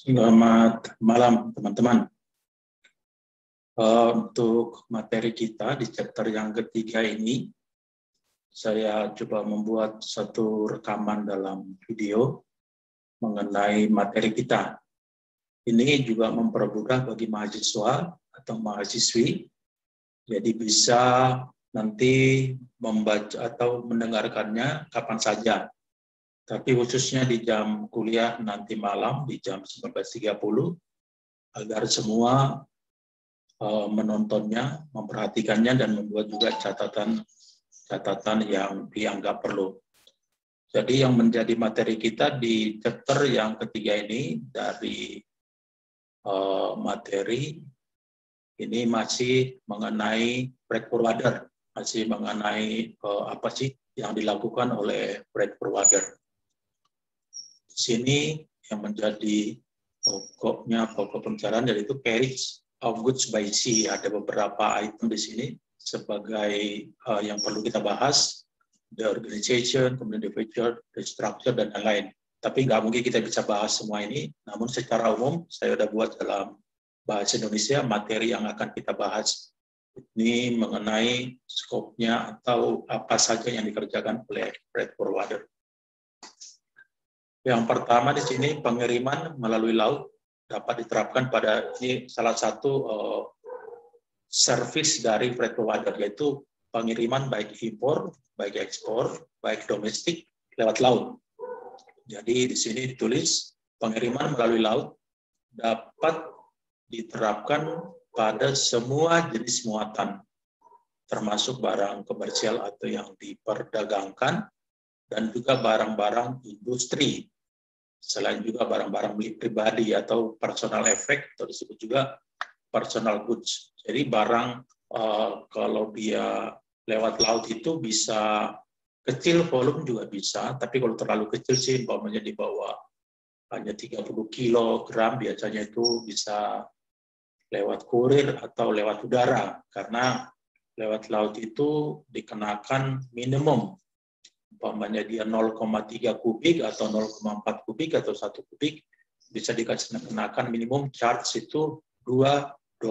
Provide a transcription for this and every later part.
Selamat malam, teman-teman. Untuk materi kita di chapter yang ketiga ini, saya coba membuat satu rekaman dalam video mengenai materi kita. Ini juga mempermudah bagi mahasiswa atau mahasiswi, jadi bisa nanti membaca atau mendengarkannya kapan saja. Tapi khususnya di jam kuliah nanti malam, di jam 19.30, agar semua menontonnya, memperhatikannya, dan membuat juga catatan yang dianggap perlu. Jadi yang menjadi materi kita di chapter yang ketiga ini dari materi ini masih mengenai freight forwarder, masih mengenai apa sih yang dilakukan oleh freight forwarder. Di sini yang menjadi pokok pembicaraan yaitu carriage of goods by sea. Ada beberapa item di sini sebagai yang perlu kita bahas, the organization, kemudian the feature, the structure, dan lain-lain. Tapi nggak mungkin kita bisa bahas semua ini, namun secara umum saya sudah buat dalam bahasa Indonesia materi yang akan kita bahas. Ini mengenai skopnya atau apa saja yang dikerjakan oleh freight forwarder. Yang pertama di sini pengiriman melalui laut dapat diterapkan pada ini salah satu service dari freight forwarder, yaitu pengiriman baik impor, baik ekspor, baik domestik lewat laut. Jadi di sini ditulis pengiriman melalui laut dapat diterapkan pada semua jenis muatan, termasuk barang komersial atau yang diperdagangkan, dan juga barang-barang industri. Selain juga barang-barang milik pribadi atau personal effect, atau disebut juga personal goods. Jadi barang kalau dia lewat laut itu bisa kecil, volume juga bisa, tapi kalau terlalu kecil sih, umpamanya di bawah hanya 30 kilogram, biasanya itu bisa lewat kurir atau lewat udara, karena lewat laut itu dikenakan minimum. Umpamanya dia 0,3 kubik atau 0,4 kubik atau 1 kubik, bisa dikenakan minimum charge itu $2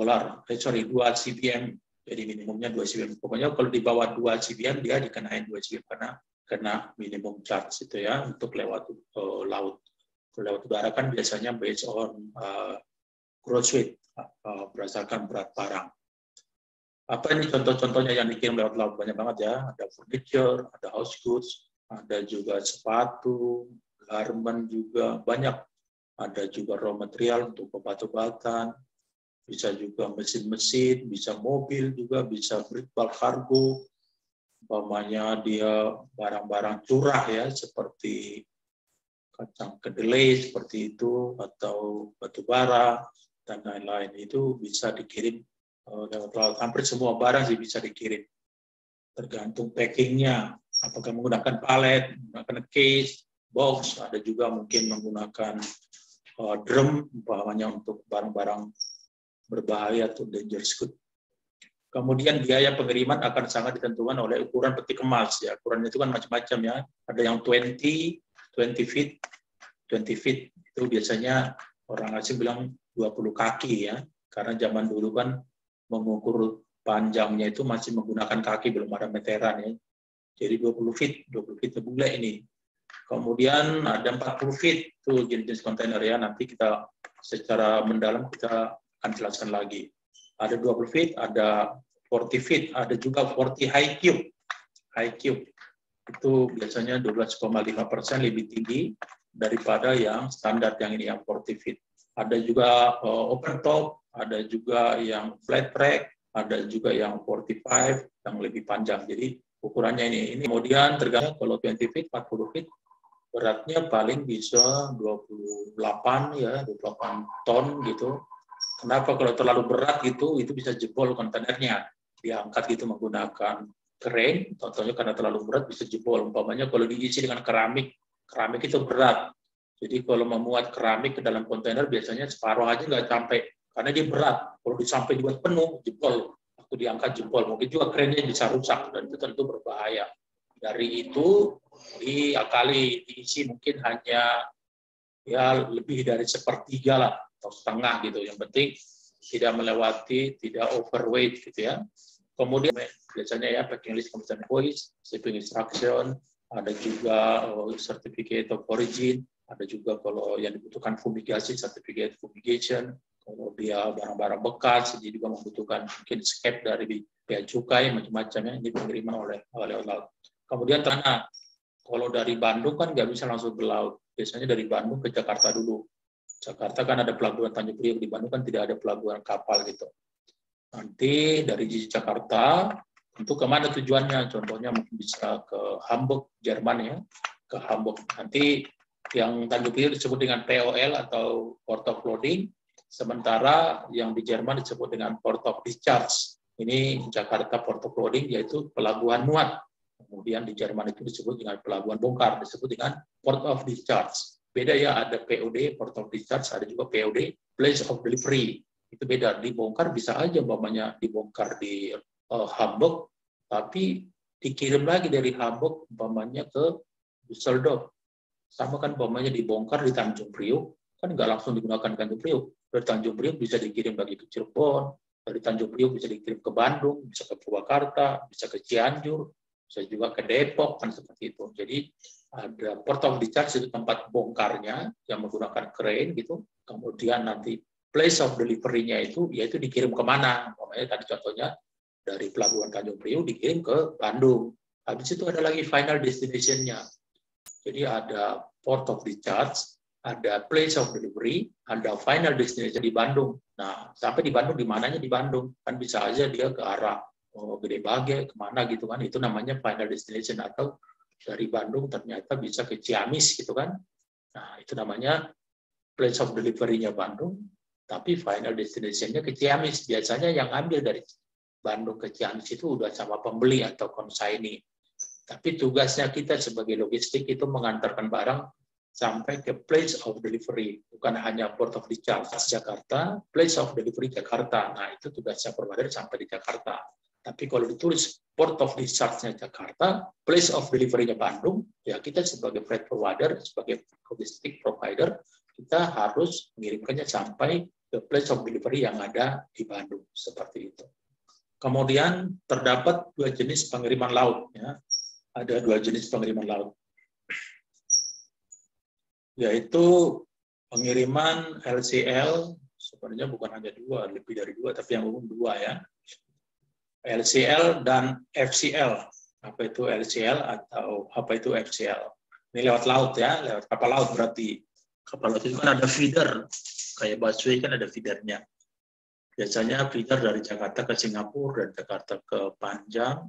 CBM. Jadi minimumnya 2 CBM. Pokoknya kalau di bawah 2 CBM dia dikenain 2 CBM karena kena minimum charge itu ya untuk lewat laut. Lewat udara kan biasanya based on gross weight, berdasarkan berat barang. Apa ini contoh-contohnya yang dikirim lewat laut? Banyak banget ya. Ada furniture, ada house goods, ada juga sepatu, garment juga banyak. Ada juga raw material untuk obat-obatan, bisa juga mesin-mesin, bisa mobil juga, bisa bulk cargo. Umpamanya dia barang-barang curah ya, seperti kacang kedelai seperti itu, atau batu bara, dan lain-lain. Itu bisa dikirim lewat laut. Hampir semua barang sih bisa dikirim. Tergantung packingnya, apakah menggunakan palet, menggunakan case, box, ada juga mungkin menggunakan drum, umpamanya untuk barang-barang berbahaya atau dangerous good. Kemudian biaya pengiriman akan sangat ditentukan oleh ukuran peti kemas ya. Ukuran itu kan macam-macam ya. Ada yang 20 feet. 20 feet itu biasanya orang asing bilang 20 kaki ya. Karena zaman dulu kan mengukur panjangnya itu masih menggunakan kaki, belum ada meteran ya. Jadi 20 feet bule ini. Kemudian ada 40 feet, itu jenis-jenis kontainer ya. Nanti kita secara mendalam kita akan jelaskan lagi. Ada 20 feet, ada 40 feet, ada juga 40 high cube. High cube itu biasanya 12,5% lebih tinggi daripada yang standar yang ini, yang 40 feet. Ada juga open top, ada juga yang flat rack, ada juga yang 45 yang lebih panjang. Jadi ukurannya ini kemudian tergantung kalau 20 feet, 40 feet, beratnya paling bisa 28 ya, 28 ton gitu. Kenapa? Kalau terlalu berat gitu, itu bisa jebol kontainernya. Diangkat gitu menggunakan crane, contohnya karena terlalu berat bisa jebol. Umpamanya kalau diisi dengan keramik itu berat. Jadi kalau memuat keramik ke dalam kontainer biasanya separuh aja nggak sampai, karena dia berat. Kalau sampai dibuat penuh, jebol. Waktu diangkat jebol, mungkin juga crane-nya bisa rusak, dan itu tentu berbahaya. Dari itu diakali, diisi mungkin hanya ya lebih dari sepertiga lah atau setengah gitu. Yang penting tidak melewati, tidak overweight gitu ya. Kemudian biasanya ya packing list competent voice, shipping instruction, ada juga certificate of origin, ada juga kalau yang dibutuhkan fumigasi, certificate fumigation, kalau dia barang-barang bekas, dia juga membutuhkan mungkin scape dari bea cukai, macam-macamnya, ini pengiriman oleh laut. Kemudian tanah, kalau dari Bandung kan nggak bisa langsung ke laut, biasanya dari Bandung ke Jakarta dulu. Jakarta kan ada pelabuhan Tanjung Priok, di Bandung kan tidak ada pelabuhan kapal gitu. Nanti dari Jakarta, untuk kemana tujuannya? Contohnya mungkin bisa ke Hamburg, Jerman ya, ke Hamburg. Nanti yang Tanjung Priok disebut dengan POL atau Port of Loading, sementara yang di Jerman disebut dengan Port of Discharge. Ini Jakarta Port of Loading, yaitu pelabuhan muat. Kemudian di Jerman itu disebut dengan pelabuhan bongkar, disebut dengan Port of Discharge. Beda ya, ada POD, Port of Discharge, ada juga POD, Place of Delivery. Itu beda, dibongkar bisa aja umpamanya dibongkar di Hamburg, tapi dikirim lagi dari Hamburg umpamanya ke Düsseldorf. Sama kan umpamanya dibongkar di Tanjung Priok, kan nggak langsung digunakan Tanjung Priok. Dari Tanjung Priok bisa dikirim lagi ke Cirebon, dari Tanjung Priok bisa dikirim ke Bandung, bisa ke Purwakarta, bisa ke Cianjur, bisa juga ke Depok, kan seperti itu. Jadi ada Port of Discharge, itu tempat bongkarnya yang menggunakan crane gitu. Kemudian nanti place of delivery-nya itu yaitu dikirim kemana. Makanya tadi contohnya dari Pelabuhan Tanjung Priok dikirim ke Bandung. Habis itu ada lagi final destination-nya. Jadi ada Port of Discharge, ada place of delivery, ada final destination di Bandung. Nah, sampai di Bandung, di mananya di Bandung? Kan bisa aja dia ke arah Gede Bage, kemana gitu kan. Itu namanya final destination. Atau dari Bandung ternyata bisa ke Ciamis gitu kan. Nah, itu namanya place of delivery-nya Bandung, tapi final destination-nya ke Ciamis. Biasanya yang ambil dari Bandung ke Ciamis itu udah sama pembeli atau consignee. Tapi tugasnya kita sebagai logistik itu mengantarkan barang sampai ke place of delivery. Bukan hanya Port of Discharge Jakarta, place of delivery Jakarta. Nah, itu tugasnya provider sampai di Jakarta. Tapi kalau ditulis Port of Discharge-nya Jakarta, place of delivery-nya Bandung, ya kita sebagai freight forwarder, sebagai logistik provider, kita harus mengirimkannya sampai ke place of delivery yang ada di Bandung, seperti itu. Kemudian terdapat dua jenis pengiriman laut. Ya. Ada dua jenis pengiriman laut, yaitu pengiriman LCL, sebenarnya bukan hanya dua, lebih dari dua, tapi yang umum dua ya. LCL dan FCL. Apa itu LCL atau apa itu FCL? Ini lewat laut ya, lewat kapal laut berarti. Kapal laut itu kan ada feeder, kayak busway kan ada feedernya. Biasanya feeder dari Jakarta ke Singapura, dari Jakarta ke Panjang,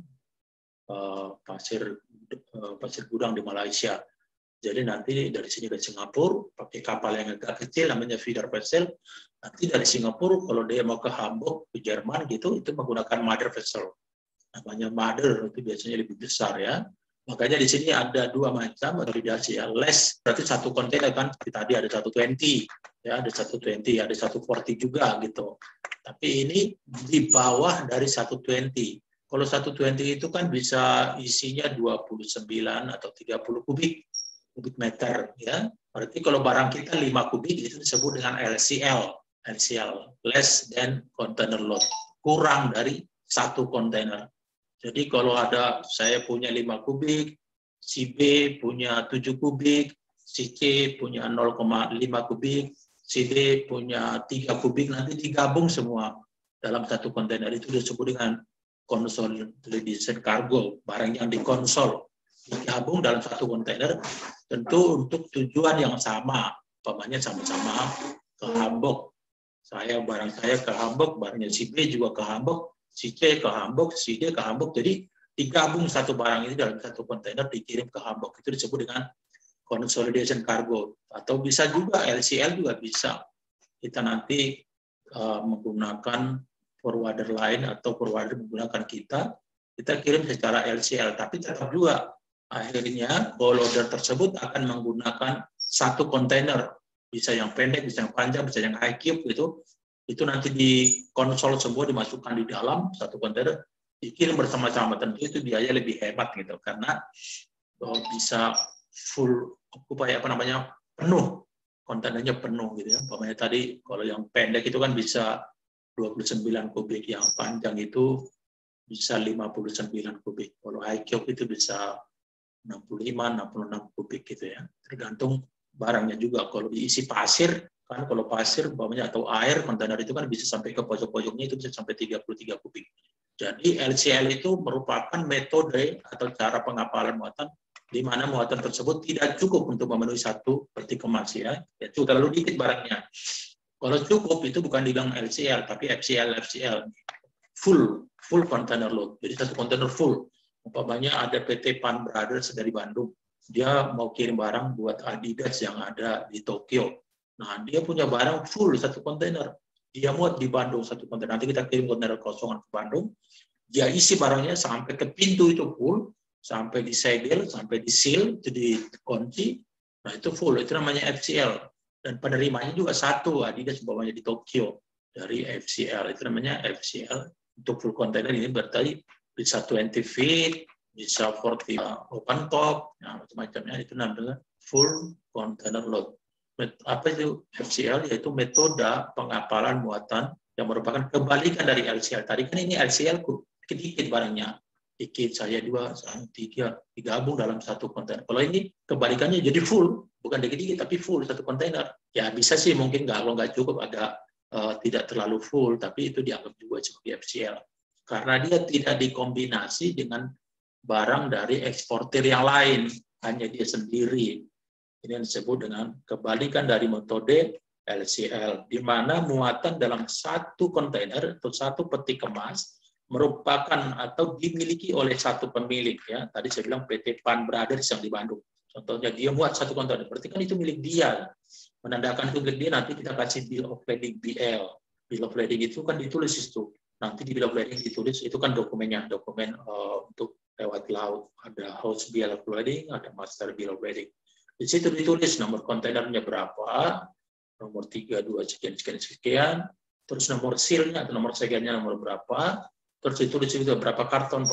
Pasir Gudang di Malaysia. Jadi nanti dari sini ke Singapura, pakai kapal yang agak kecil, namanya feeder vessel. Nanti dari Singapura, kalau dia mau ke Hamburg, ke Jerman gitu, itu menggunakan mother vessel. Namanya mother, itu biasanya lebih besar ya. Makanya di sini ada dua macam validasi ya. Less, berarti satu kontainer kan, tadi ada 120, ya ada 120, ada 140 juga gitu. Tapi ini di bawah dari 120. Kalau 120 itu kan bisa isinya 29 atau 30 kubik meter ya. Berarti kalau barang kita 5 kubik itu disebut dengan LCL. LCL, less than container load. Kurang dari satu kontainer. Jadi kalau ada saya punya 5 kubik, si B punya 7 kubik, si C punya 0,5 kubik, si D punya 3 kubik, nanti digabung semua dalam satu kontainer. Itu disebut dengan consolidation cargo, barang yang dikonsol. Digabung dalam satu kontainer, tentu untuk tujuan yang sama, umpamanya sama-sama ke Hamburg. Barang saya ke Hamburg, barangnya si B juga ke Hamburg, si C ke Hamburg, si D ke Hamburg. Jadi digabung satu barang ini dalam satu kontainer dikirim ke Hamburg. Itu disebut dengan consolidation cargo. Atau bisa juga LCL juga bisa. Kita nanti menggunakan forwarder lain atau forwarder menggunakan kita kirim secara LCL. Tapi tetap juga akhirnya loader tersebut akan menggunakan satu kontainer, bisa yang pendek, bisa yang panjang, bisa yang high cube gitu. Itu nanti dikonsol semua, dimasukkan di dalam satu kontainer, dikirim bersama-sama. Tentu itu biaya lebih hemat gitu, karena bisa full penuh kontainernya penuh gitu ya. Umpamanya tadi kalau yang pendek itu kan bisa 29 kubik, yang panjang itu bisa 59 kubik. Kalau high cube itu bisa 65-66 kubik gitu ya. Tergantung barangnya juga. Kalau diisi pasir, kan kalau pasir umpamanya atau air, kontainer itu kan bisa sampai ke pojok-pojoknya itu bisa sampai 33 kubik. Jadi LCL itu merupakan metode atau cara pengapalan muatan di mana muatan tersebut tidak cukup untuk memenuhi satu peti kemas ya. Itu terlalu dikit barangnya. Kalau cukup itu bukan dibilang LCL tapi FCL full container load. Jadi satu kontainer full. Umpamanya ada PT Pan Brothers dari Bandung. Dia mau kirim barang buat Adidas yang ada di Tokyo. Nah, dia punya barang full satu kontainer. Dia muat di Bandung satu kontainer. Nanti kita kirim kontainer kosongan ke Bandung. Dia isi barangnya sampai ke pintu itu full, sampai disegel, sampai disil, itu dikunci. Nah, itu full. Itu namanya FCL. Dan penerimanya juga satu. Adidas umpamanya di Tokyo dari FCL. Itu namanya FCL. Untuk full container ini berarti bisa 20 feet, bisa 40 open top, nah, macam-macamnya. Itu namanya full container load. Apa itu FCL? Yaitu metode pengapalan muatan yang merupakan kebalikan dari LCL. Tadi kan ini LCL sedikit barangnya, dikit, saya 2, saya 3, digabung dalam satu kontainer. Kalau ini kebalikannya jadi full, bukan dikit-dikit tapi full satu kontainer. Ya bisa sih mungkin kalau nggak cukup agak tidak terlalu full, tapi itu dianggap juga sebagai FCL. Karena dia tidak dikombinasi dengan barang dari eksportir yang lain, hanya dia sendiri. Ini yang disebut dengan kebalikan dari metode LCL, di mana muatan dalam satu kontainer atau satu peti kemas merupakan atau dimiliki oleh satu pemilik. Ya, tadi saya bilang PT Pan Brothers yang di Bandung. Contohnya dia muat satu kontainer, berarti kan itu milik dia. Menandakan itu milik dia, nanti kita kasih bill of lading BL. Bill of lading itu kan ditulis itu. Nanti di bill of lading ditulis, itu kan dokumennya, dokumen untuk lewat laut. Ada house bill of lading, ada master bill of lading. Di situ ditulis nomor kontainernya berapa, nomor 32 sekian, terus nomor seal-nya atau nomor sekiannya nomor berapa, terus ditulis juga berapa karton,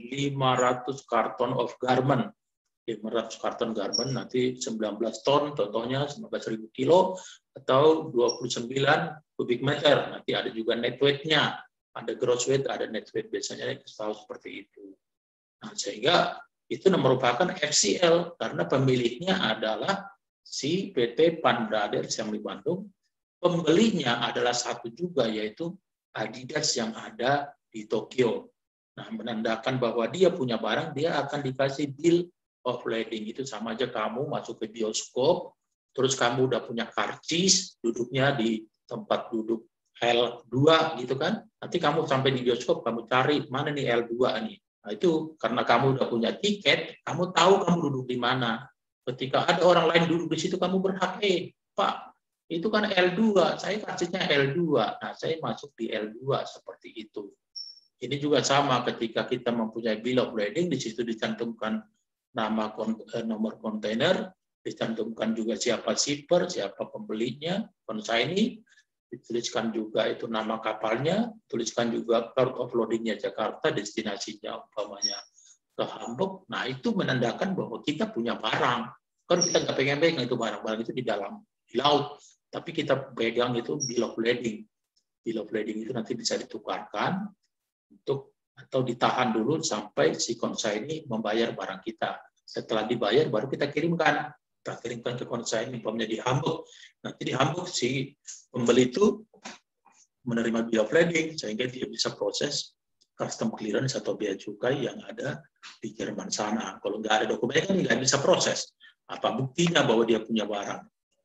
500 karton of garment. 500 karton garment, nanti 19 ton, contohnya 19.000 kilo, atau 29 kubik meter. Nanti ada juga net weight-nya, ada gross weight, ada net weight, biasanya kita tahu seperti itu. Nah, sehingga itu merupakan FCL, karena pemiliknya adalah si PT Pan Brothers yang di Bandung, pembelinya adalah satu juga, yaitu Adidas yang ada di Tokyo. Nah, menandakan bahwa dia punya barang, dia akan dikasih bill of lading. Itu sama aja kamu masuk ke bioskop, terus kamu udah punya karcis, duduknya di tempat duduk L2 gitu kan. Nanti kamu sampai di bioskop, kamu cari mana nih L2 nih. Nah, itu karena kamu udah punya tiket, kamu tahu kamu duduk di mana. Ketika ada orang lain duduk di situ, kamu berhak, Pak, itu kan L2, saya karcisnya L2. Nah, saya masuk di L2 seperti itu. Ini juga sama ketika kita mempunyai bill of lading, di situ dicantumkan nama nomor kontainer, dicantumkan juga siapa shipper, siapa pembelinya, consignee, dituliskan juga itu nama kapalnya, tuliskan juga port of loading-nya Jakarta, destinasinya umpamanya ke Hamburg. Nah, itu menandakan bahwa kita punya barang. Kan kita nggak pegang itu barang-barang itu di dalam di laut, tapi kita pegang itu bill of lading. Bill of lading itu nanti bisa ditukarkan untuk atau ditahan dulu sampai si consignee membayar barang kita. Setelah dibayar baru kita kirimkan. Kita kirimkan ke consignee, umpamanya di Hamburg. Nanti di Hamburg si pembeli itu menerima bill of lading sehingga dia bisa proses custom clearance atau bea cukai yang ada di Jerman sana. Kalau nggak ada dokumen kan nggak bisa proses. Apa buktinya bahwa dia punya barang?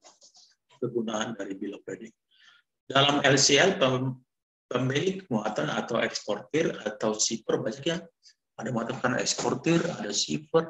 Kegunaan dari bill of lading. Dalam LCL pemilik muatan atau eksportir atau shipper banyaknya, ada muatan eksportir, ada shipper,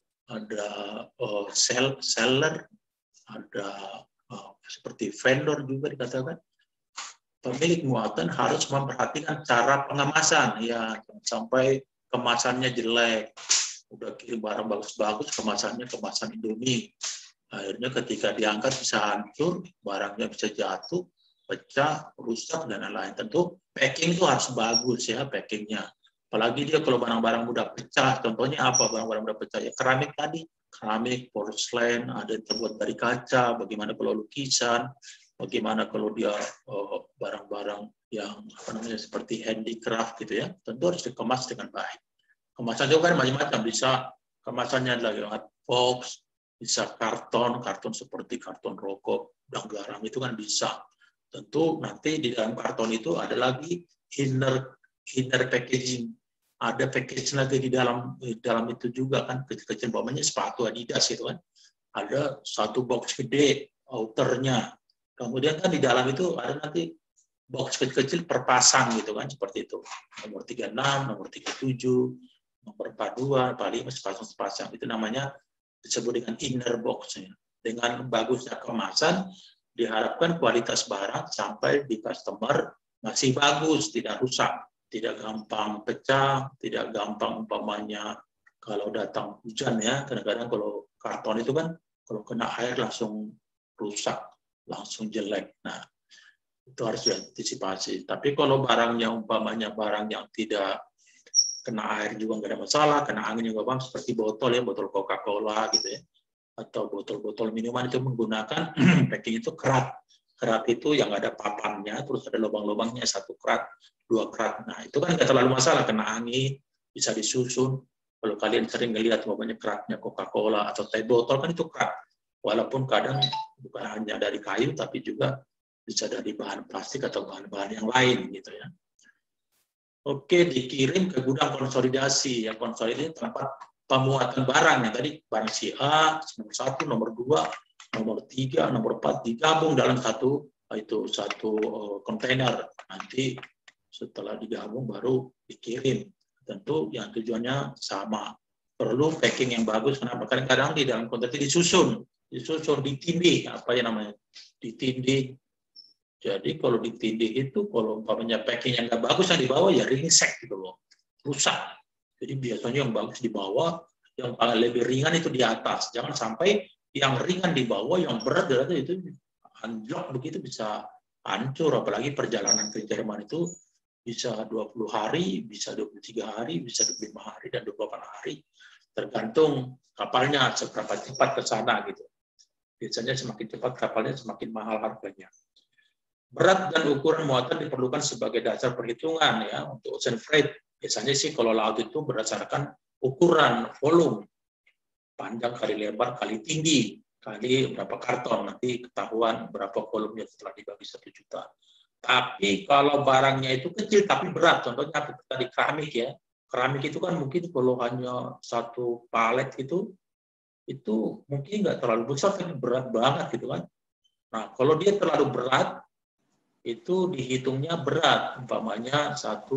ada seller, ada seperti vendor juga dikatakan. Pemilik muatan harus memperhatikan cara pengemasan, ya, sampai kemasannya jelek, udah kirim barang bagus-bagus, kemasannya kemasan Indomie, akhirnya ketika diangkat bisa hancur, barangnya bisa jatuh, pecah, rusak, dan lain-lain. Tentu packing itu harus bagus ya, packingnya. Apalagi dia kalau barang-barang mudah pecah, contohnya apa barang-barang mudah pecah? Ya keramik tadi, keramik, porselen, ada yang terbuat dari kaca, bagaimana kalau lukisan, bagaimana kalau dia barang-barang yang seperti handicraft gitu ya, tentu harus dikemas dengan baik. Kemasan juga kan macam-macam, bisa kemasannya lewat box, bisa karton seperti karton rokok, dan garam itu kan bisa. Tentu nanti di dalam karton itu ada lagi inner packaging, ada package lagi di dalam itu juga kan, kecil-kecil bawahnya sepatu Adidas gitu kan, ada satu box gede outernya, kemudian kan di dalam itu ada nanti box kecil-kecil per pasang gitu kan, seperti itu, nomor 36, nomor 37, nomor 42, 45 sepasang-sepasang, itu namanya disebut dengan inner box. Dengan bagusnya kemasan, diharapkan kualitas barang sampai di customer masih bagus, tidak rusak, tidak gampang pecah, tidak gampang umpamanya kalau datang hujan ya, kadang-kadang kalau karton itu kan kalau kena air langsung rusak, langsung jelek. Nah, itu harus diantisipasi. Tapi kalau barangnya umpamanya barang yang tidak kena air juga nggak ada masalah, kena angin juga bang, seperti botol ya, botol Coca-Cola gitu ya, atau botol-botol minuman itu menggunakan packing itu kerat. Kerat itu yang ada papannya, terus ada lubang-lubangnya, 1 kerat, 2 kerat. Nah itu kan nggak terlalu masalah, kena angin, bisa disusun. Kalau kalian sering ngelihat umpamanya keratnya Coca-Cola atau teh botol kan itu kerat. Walaupun kadang bukan hanya dari kayu, tapi juga bisa dari bahan plastik atau bahan-bahan yang lain gitu ya. Oke, dikirim ke gudang konsolidasi. Yang konsolidasi tempat pemuatan barang. Yang tadi barang si A, nomor 1, nomor 2, nomor 3, nomor 4 digabung dalam satu kontainer. Nanti setelah digabung baru dikirim. Tentu yang tujuannya sama. Perlu packing yang bagus. Kenapa? Kadang-kadang di dalam kontainer disusun, ditindih, apa yang namanya? Ditindih. Jadi kalau ditindih itu, kalau umpamanya packing yang nggak bagus yang di bawah ya ringsek gitu loh, rusak. Jadi biasanya yang bagus di bawah, yang paling lebih ringan itu di atas. Jangan sampai yang ringan di bawah, yang berat di atas itu anjlok begitu, bisa hancur. Apalagi perjalanan ke Jerman itu bisa 20 hari, bisa 23 hari, bisa 25 hari, dan 28 hari. Tergantung kapalnya seberapa cepat ke sana gitu. Biasanya semakin cepat kapalnya semakin mahal harganya. Berat dan ukuran muatan diperlukan sebagai dasar perhitungan ya untuk ocean freight. Biasanya sih kalau laut itu berdasarkan ukuran, volume, panjang kali lebar kali tinggi kali berapa karton, nanti ketahuan berapa volumenya setelah dibagi 1 juta. Tapi kalau barangnya itu kecil tapi berat, contohnya tadi keramik ya, keramik itu kan mungkin kalau hanya 1 palet itu mungkin nggak terlalu besar tapi berat banget gitu kan. Nah kalau dia terlalu berat itu dihitungnya berat, umpamanya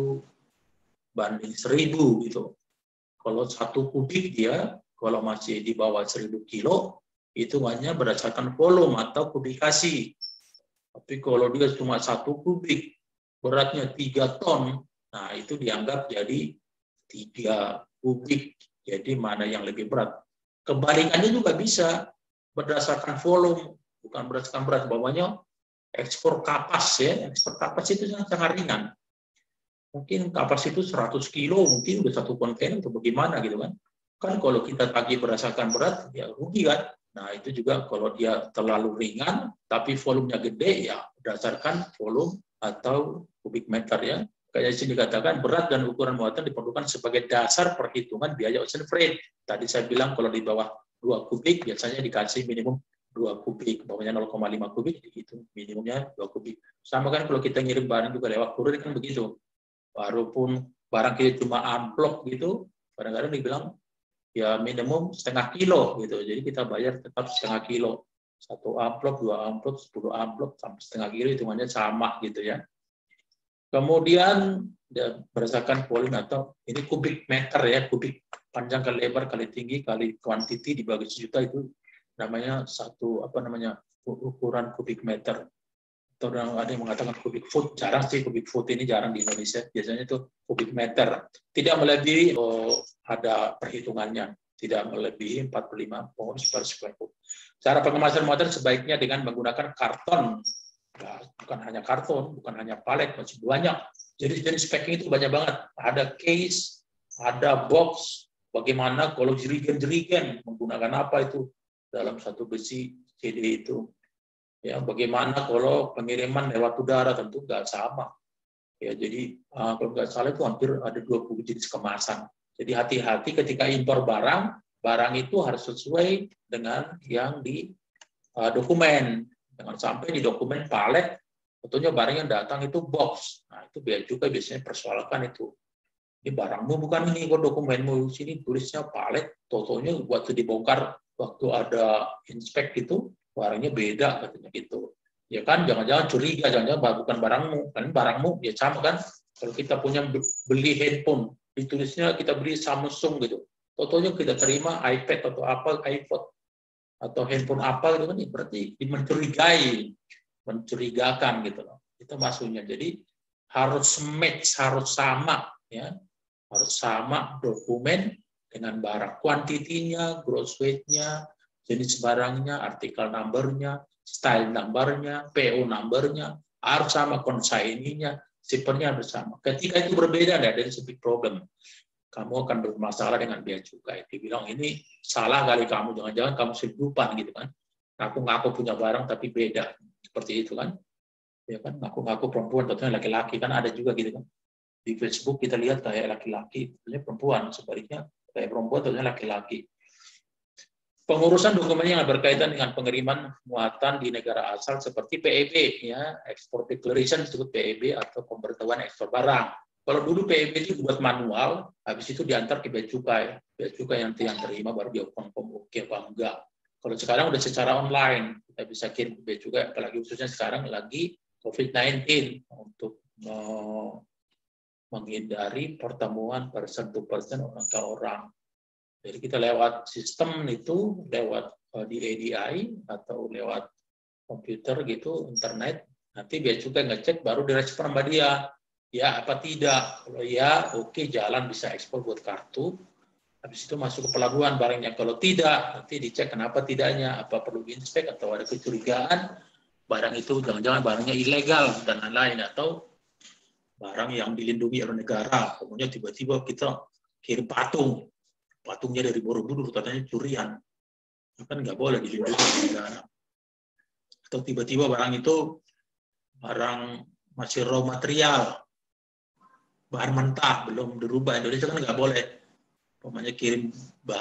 1:1000 gitu. Kalau 1 kubik dia, kalau masih di bawah 1000 kilo, hitungannya berdasarkan volume atau kubikasi. Tapi kalau dia cuma 1 kubik, beratnya 3 ton, nah itu dianggap jadi 3 kubik. Jadi mana yang lebih berat? Kebalikannya juga bisa berdasarkan volume, bukan berdasarkan berat. Bawahnya ekspor kapas ya, ekspor kapas itu sangat ringan. Mungkin kapas itu 100 kilo, mungkin udah 1 kontainer atau bagaimana gitu kan. Kan kalau kita tagih berdasarkan berat, ya rugi kan. Nah itu juga kalau dia terlalu ringan, tapi volumenya gede, ya berdasarkan volume atau kubik meter ya. Kayak sini dikatakan berat dan ukuran muatan diperlukan sebagai dasar perhitungan biaya ocean freight. Tadi saya bilang kalau di bawah 2 kubik biasanya dikasih minimum 2 kubik, bawahnya 0,5 kubik, itu minimumnya 2 kubik. Sama kan kalau kita ngirim barang juga lewat kurir kan begitu. Walaupun barang kita cuma amplop gitu, kadang-kadang dibilang ya minimum setengah kilo gitu. Jadi kita bayar tetap setengah kilo. 1 amplop, 2 amplop, 10 amplop, sampai setengah kilo hitungannya sama gitu ya. Kemudian ya, berdasarkan volume atau ini kubik meter ya, kubik panjang kali lebar kali tinggi kali quantity dibagi 1 juta itu namanya ukuran kubik meter. Atau ada yang mengatakan kubik foot, jarang sih kubik foot ini, jarang di Indonesia, biasanya itu kubik meter. Tidak melebihi, ada perhitungannya, tidak melebihi 45 pounds per square foot. Cara pengemasan muatan sebaiknya dengan menggunakan karton. Nah, bukan hanya karton, bukan hanya palet, masih banyak. Jadi jenis packing itu banyak banget. Ada case, ada box, bagaimana kalau jerigen-jerigen menggunakan apa itu dalam satu besi CD itu. Ya, bagaimana kalau pengiriman lewat udara, tentu nggak sama. Ya, jadi kalau nggak salah itu hampir ada 20 jenis kemasan. Jadi hati-hati ketika impor barang, barang itu harus sesuai dengan yang di dokumen. Jangan sampai di dokumen palet, tentunya barang yang datang itu box. Nah, itu bea cukai biasanya persoalkan itu. Ini barangmu bukan ini, kok dokumenmu sini tulisnya palet, totonya waktu dibongkar, waktu ada inspek itu, barangnya beda katanya gitu. Ya kan, jangan-jangan curiga, jangan-jangan bukan barangmu, kan barangmu ya sama kan. Kalau kita punya beli handphone, ditulisnya kita beli Samsung gitu, totonya kita terima iPad atau apa, iPhone atau handphone apa gitu kan, berarti mencurigakan gitu loh. Itu maksudnya. Jadi harus match, harus sama ya. Harus sama dokumen dengan barang, kuantitinya, gross weight-nya, jenis barangnya, artikel number-nya, style number-nya, PO number-nya, harus sama, consignee-nya, shipper-nya harus sama. Ketika itu berbeda, ada big problem. Kamu akan bermasalah dengan bea cukai. Dibilang ini salah kali kamu, jangan-jangan kamu selingkuhan gitu kan. Ngaku-ngaku punya barang tapi beda. Seperti itu kan. Ya kan, ngaku-ngaku perempuan, tentunya laki-laki kan ada juga gitu kan. Di Facebook kita lihat kayak laki-laki, tentunya perempuan, sebaliknya kayak perempuan, tentunya laki-laki. Pengurusan dokumen yang berkaitan dengan pengiriman muatan di negara asal seperti PEB, ya, Export Declaration disebut PEB atau pemberitahuan ekspor barang. Kalau dulu PEB itu dibuat manual, habis itu diantar ke bea cukai. Bea cukai yang terima baru dia confirm oke apa enggak. Kalau sekarang udah secara online, kita bisa kirim ke bea cukai, apalagi khususnya sekarang lagi COVID-19 untuk menghindari pertemuan person to person, orang ke orang. Jadi kita lewat sistem itu, lewat di ADI atau lewat komputer gitu, internet, nanti bea cukai ngecek baru direspon sama dia. Ya apa tidak? Kalau ya oke, jalan bisa ekspor buat kartu. Habis itu masuk ke pelabuhan barangnya. Kalau tidak, nanti dicek kenapa tidaknya, apa perlu diinspek atau ada kecurigaan barang itu jangan-jangan barangnya ilegal dan lain-lain, atau barang yang dilindungi oleh negara, kemudian tiba-tiba kita kirim patungnya dari Borobudur, katanya curian, kan nggak boleh dilindungi oleh negara. Atau tiba-tiba barang itu barang masih raw material, bahan mentah, belum dirubah. Indonesia kan nggak boleh, pokoknya kirim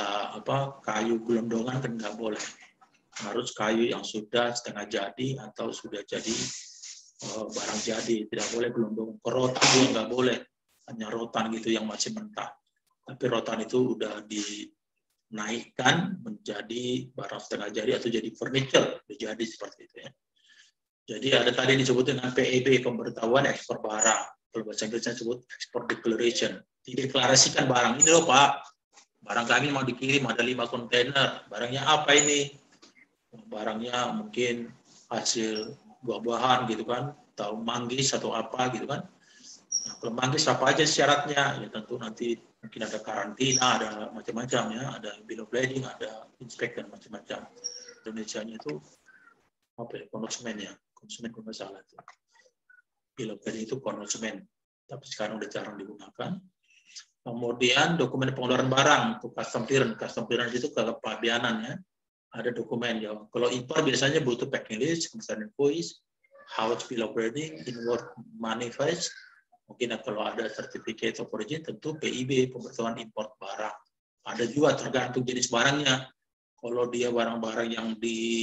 kayu gelondongan kan nggak boleh, harus kayu yang sudah setengah jadi atau sudah jadi barang jadi, tidak boleh gelondong. Rotan juga nggak boleh, hanya rotan gitu yang masih mentah. Tapi rotan itu udah dinaikkan menjadi barang setengah jadi atau jadi furniture, jadi seperti itu ya. Jadi ada tadi disebut dengan PEB, pemberitahuan ekspor barang. Kalau bahasa Inggrisnya disebut export declaration. Dideklarasikan barang ini loh Pak, barang kami mau dikirim ada 5 kontainer. Barangnya apa ini? Barangnya mungkin hasil buah-buahan gitu kan, atau manggis atau apa gitu kan. Nah, kalau manggis apa aja syaratnya? Ya tentu nanti mungkin ada karantina, ada macam-macam ya, ada bill of lading, ada inspek dan macam-macam. Indonesia-nya itu apa ya, konsumen kalau nggak salah itu. Bill of lading itu konsumen, tapi sekarang udah jarang digunakan. Kemudian dokumen pengeluaran barang untuk custom clearance itu kepabeanan ya. Ada dokumen ya. Kalau impor biasanya butuh packing list, concern invoice, house bill of lading, inward manifest. Mungkin kalau ada certificate of origin, tentu PIB, pemberitahuan import barang. Ada juga tergantung jenis barangnya. Kalau dia barang-barang yang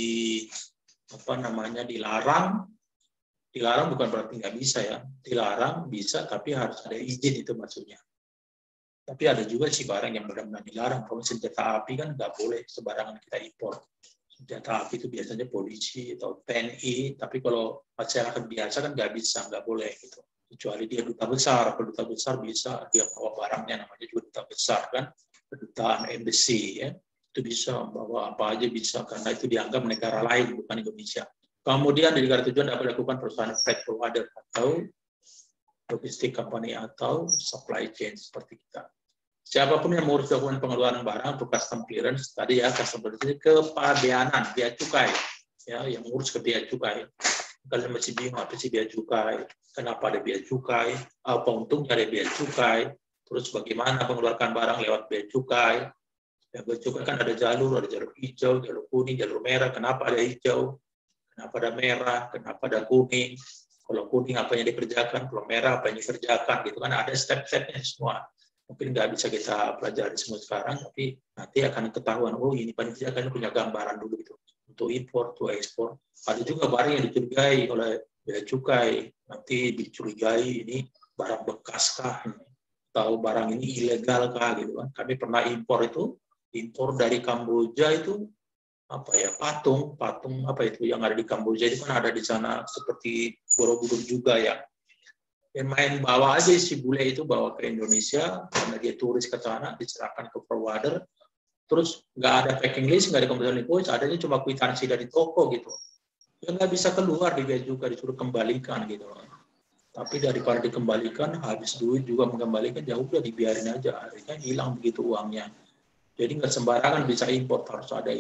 dilarang bukan berarti nggak bisa ya. Dilarang bisa, tapi harus ada izin, itu maksudnya. Tapi ada juga sih barang yang benar-benar dilarang. Kalau senjata api kan nggak boleh sembarangan kita impor. Senjata api itu biasanya polisi atau TNI, tapi kalau masyarakat biasa kan nggak boleh gitu. Kecuali dia duta besar. Kalau duta besar bisa dia bawa barangnya, namanya juga duta besar kan, kedutaan embassy ya. Itu bisa bawa apa aja bisa, karena itu dianggap negara lain bukan Indonesia. Kemudian di negara tujuan dapat dilakukan perusahaan freight forwarder atau logistik company atau supply chain seperti kita. Siapapun yang mengurus dokumen pengeluaran barang untuk custom clearance, tadi ya custom clearance kepabeanan, bea cukai, ya yang mengurus ke bea cukai. Kalian masih bingung apa sih bea cukai, kenapa ada bea cukai, apa untungnya ada bea cukai, Terus bagaimana mengeluarkan barang lewat bea cukai. Ya, bea cukai kan ada jalur hijau, jalur kuning, jalur merah. Kenapa ada hijau? Kenapa ada merah? Kenapa ada kuning? Kalau kuning apa yang dikerjakan, kalau merah apa yang dikerjakan, gitu kan ada step-stepnya semua. Mungkin nggak bisa kita pelajari semua sekarang, tapi nanti akan ketahuan, oh ini panitia kan punya gambaran dulu itu untuk impor, untuk ekspor. Ada juga barang yang dicurigai oleh bea cukai, nanti dicurigai ini barang bekas kah, atau barang ini ilegal kah, gitu kan. Kami pernah impor dari Kamboja itu apa ya, patung apa itu yang ada di Kamboja itu kan ada di sana seperti Borobudur juga ya. Dan main bawa aja si bule itu bawa ke Indonesia karena dia turis ke sana, diserahkan ke forwarder, terus nggak ada packing list, nggak ada kemudian invoice, adanya cuma kwitansi dari toko gitu. Ya nggak bisa keluar, dia juga disuruh kembalikan gitu. Tapi daripada dikembalikan, habis duit juga mengembalikan, ya udah dibiarin aja, akhirnya hilang begitu uangnya. Jadi nggak sembarangan bisa impor, harus ada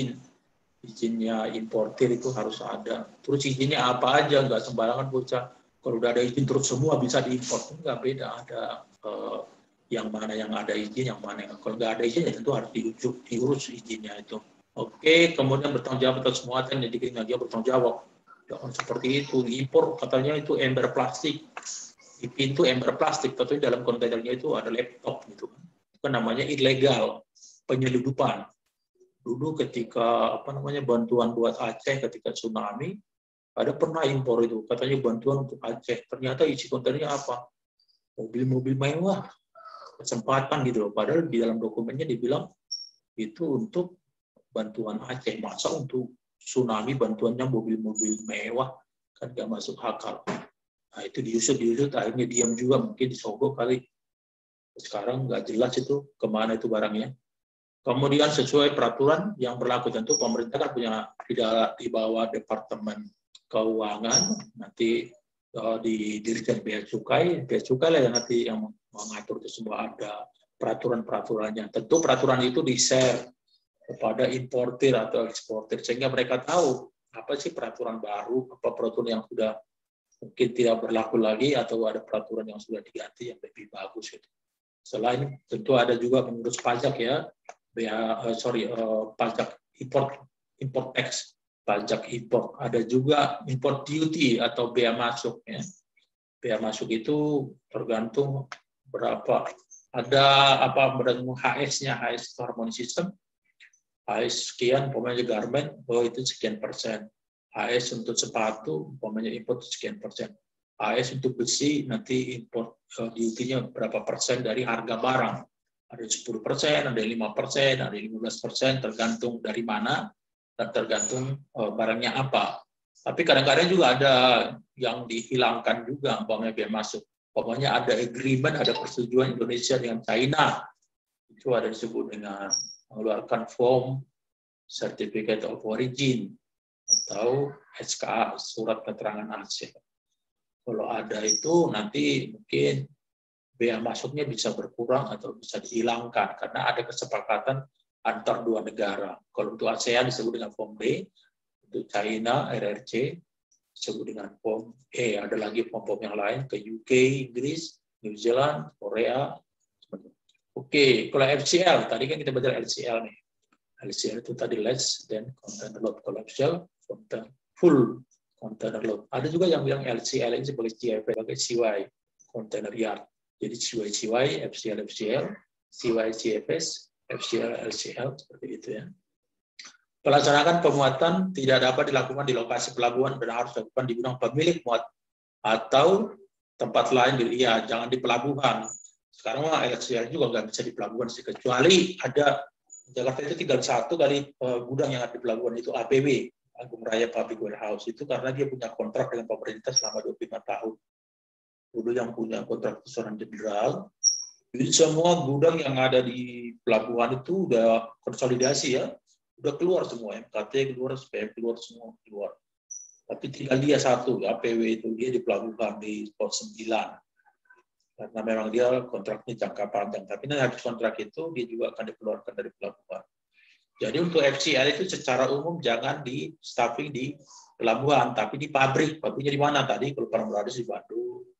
izinnya importir itu harus ada. Terus izinnya apa aja, nggak sembarangan bocah. Kalau udah ada izin terus semua bisa diimpor, nggak, beda, ada yang mana yang ada izin, yang mana yang kalau nggak ada izin ya tentu harus diurus izinnya itu. Oke, kemudian bertanggung jawab atas semua yang jadi dia bertanggung jawab. Jangan seperti itu, impor katanya itu ember plastik, di pintu ember plastik, tapi dalam kontainernya itu ada laptop gitu. Itu kan namanya ilegal, penyelundupan. Dulu ketika bantuan buat Aceh ketika tsunami, ada pernah impor itu, katanya bantuan untuk Aceh. Ternyata isi kontainernya apa? Mobil-mobil mewah, kesempatan gitu loh. Padahal di dalam dokumennya dibilang itu untuk bantuan Aceh. Masa untuk tsunami bantuannya mobil-mobil mewah, kan nggak masuk akal. Nah itu diusut, akhirnya diam juga, mungkin disogok kali. Sekarang nggak jelas itu kemana itu barangnya. Kemudian sesuai peraturan yang berlaku, tentu pemerintah kan punya di bawah Departemen Keuangan, nanti di Dirjen Bea Cukai lah yang nanti yang mengatur itu semua, ada peraturan-peraturannya. Tentu peraturan itu di-share kepada importir atau eksportir sehingga mereka tahu apa sih peraturan baru, apa peraturan yang sudah mungkin tidak berlaku lagi, atau ada peraturan yang sudah diganti yang lebih bagus gitu. Selain tentu ada juga mengurus pajak ya. Pajak import tax, pajak import. Ada juga import duty atau bea masuk ya. Bea masuk itu tergantung berapa. Ada bergantung HS-nya, HS harmony system. HS sekian, umpamanya garment, itu sekian persen. HS untuk sepatu, umpamanya import sekian persen. HS untuk besi, nanti import duty-nya berapa persen dari harga barang. Ada 10%, ada 5%, ada 15%, tergantung dari mana dan tergantung barangnya apa. Tapi kadang-kadang juga ada yang dihilangkan juga, umpamanya bea masuk. Umpamanya ada agreement, ada persetujuan Indonesia dengan China. Itu ada disebut dengan mengeluarkan form Certificate of Origin atau SKA, surat keterangan asal. Kalau ada itu nanti mungkin bea masuknya bisa berkurang atau bisa dihilangkan karena ada kesepakatan antar dua negara. Kalau untuk ASEAN disebut dengan form B, untuk China, RRC, disebut dengan form E. Ada lagi form-form yang lain ke UK, Inggris, New Zealand, Korea. Oke, kalau FCL, tadi kan kita belajar LCL nih. LCL itu tadi less than container load. Kalau FCL, full container load. Ada juga yang bilang LCL ini sebagai CFS, sebagai CY, container yard. Jadi CY, FCL, CY, CFS, FCL, LCL, seperti itu ya. Pelaksanaan pemuatan tidak dapat dilakukan di lokasi pelabuhan dan harus dilakukan di gudang pemilik muat atau tempat lain. Ya, jangan di pelabuhan. Sekarang LCL juga nggak bisa di pelabuhan sih, kecuali ada Jakarta itu tinggal satu kali gudang yang ada di pelabuhan, itu APW, Agung Raya Public Warehouse. Itu karena dia punya kontrak dengan pemerintah selama 25 tahun. Dulu yang punya kontrak besaran jenderal. Jadi semua gudang yang ada di pelabuhan itu udah konsolidasi ya, udah keluar semua, MKT keluar, SPM keluar, semua keluar. Tapi tinggal dia satu, APW itu dia di pelabuhan di Pos 9. Karena memang dia kontraknya jangka panjang. Tapi nanti habis kontrak itu dia juga akan dikeluarkan dari pelabuhan. Jadi untuk FCL itu secara umum jangan di staffing di pelabuhan, tapi di pabrik. Pabriknya di mana tadi? Kalau Parang Brothers di Bandung,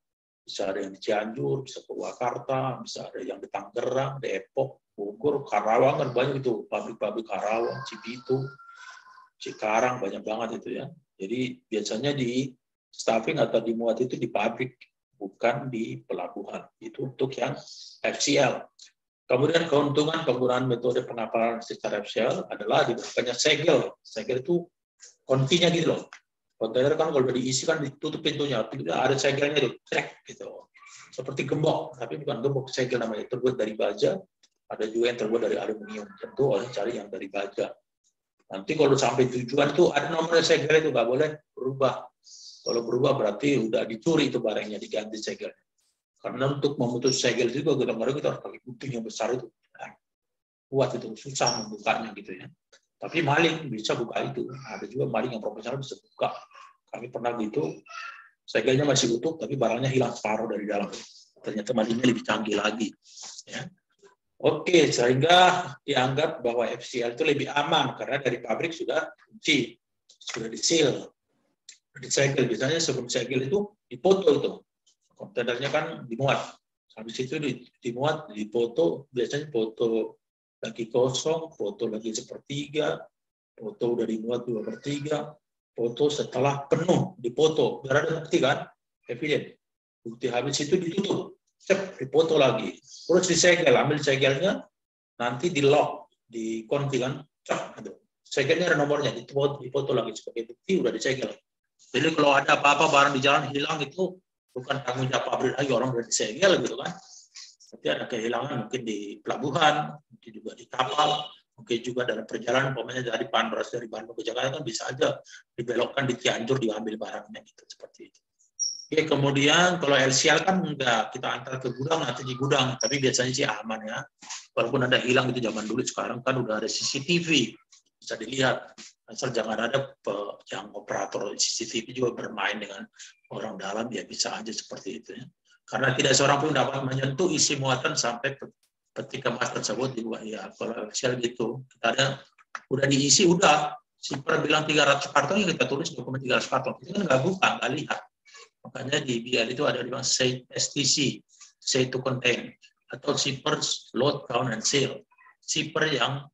Bisa ada yang di Cianjur, bisa Purwakarta, bisa ada yang di Tangerang, Depok, Bogor, Karawang, kan banyak itu, pabrik-pabrik Karawang, Cibitung, Cikarang, banyak banget itu ya. Jadi biasanya di staffing atau dimuat itu di pabrik, bukan di pelabuhan. Itu untuk yang FCL. Kemudian keuntungan penggunaan metode pengapalan secara FCL adalah diberikannya segel. Segel itu kontinya gitu loh. Kontainer kan kalau udah diisi kan ditutup pintunya, ada segelnya itu, trek gitu. Seperti gembok, tapi bukan gembok, segel namanya, terbuat dari baja. Ada juga yang terbuat dari aluminium. Tentu orang cari yang dari baja. Nanti kalau sampai tujuan tuh ada nomor segel itu, nggak boleh berubah. Kalau berubah berarti udah dicuri itu barangnya, diganti segel. Karena untuk memutus segel itu kadang-kadang kita harus pakai gunting yang besar itu. Nah, kuat itu, susah membukanya gitu ya. Tapi maling bisa buka itu. Ada juga maling yang profesional bisa buka. Kami pernah gitu, segelnya masih utuh, tapi barangnya hilang separuh dari dalam. Ternyata malingnya lebih canggih lagi. Ya. Oke, sehingga dianggap bahwa FCL itu lebih aman karena dari pabrik sudah kunci, sudah di-seal, disegel. Biasanya sebelum segel itu dipoto itu. Kontainernya kan dimuat. Habis itu dimuat, dipoto, biasanya foto lagi kosong, foto lagi sepertiga, foto udah dimuat 2/3, foto setelah penuh, dipoto. Biar ada bukti kan, evident. Bukti habis itu ditutup, cek, dipoto lagi. Terus disegel, ambil segelnya, nanti di lock, di kunci kan, cek, gitu. Segelnya ada nomornya, dipoto lagi sebagai bukti, udah disegel. Jadi kalau ada apa-apa barang di jalan hilang itu bukan tanggung jawab pabrik lagi, orang udah disegel gitu kan. Tapi ada kehilangan mungkin di pelabuhan, mungkin juga di kapal, mungkin juga dalam perjalanan, umpamanya dari Pandros dari Bandung ke Jakarta kan bisa aja dibelokkan di Cianjur diambil barangnya gitu, seperti itu. Oke, kemudian kalau LCL kan enggak, kita antar ke gudang nanti di gudang, tapi biasanya sih aman ya. Walaupun ada hilang itu zaman dulu, sekarang kan udah ada CCTV, bisa dilihat. Asal jangan ada yang operator CCTV juga bermain dengan orang dalam, ya bisa aja seperti itu ya. Karena tidak seorang pun dapat menyentuh isi muatan sampai peti kemas tersebut dibuat. Ya, kalau FCL gitu, kita ada udah diisi, udah shipper bilang 300 karton, ya kita tulis dokumen 300 karton. Kita kan nggak buka, nggak lihat. Makanya di BL itu ada bilang STC, say to contain, atau shipper load, count, and seal. Shipper yang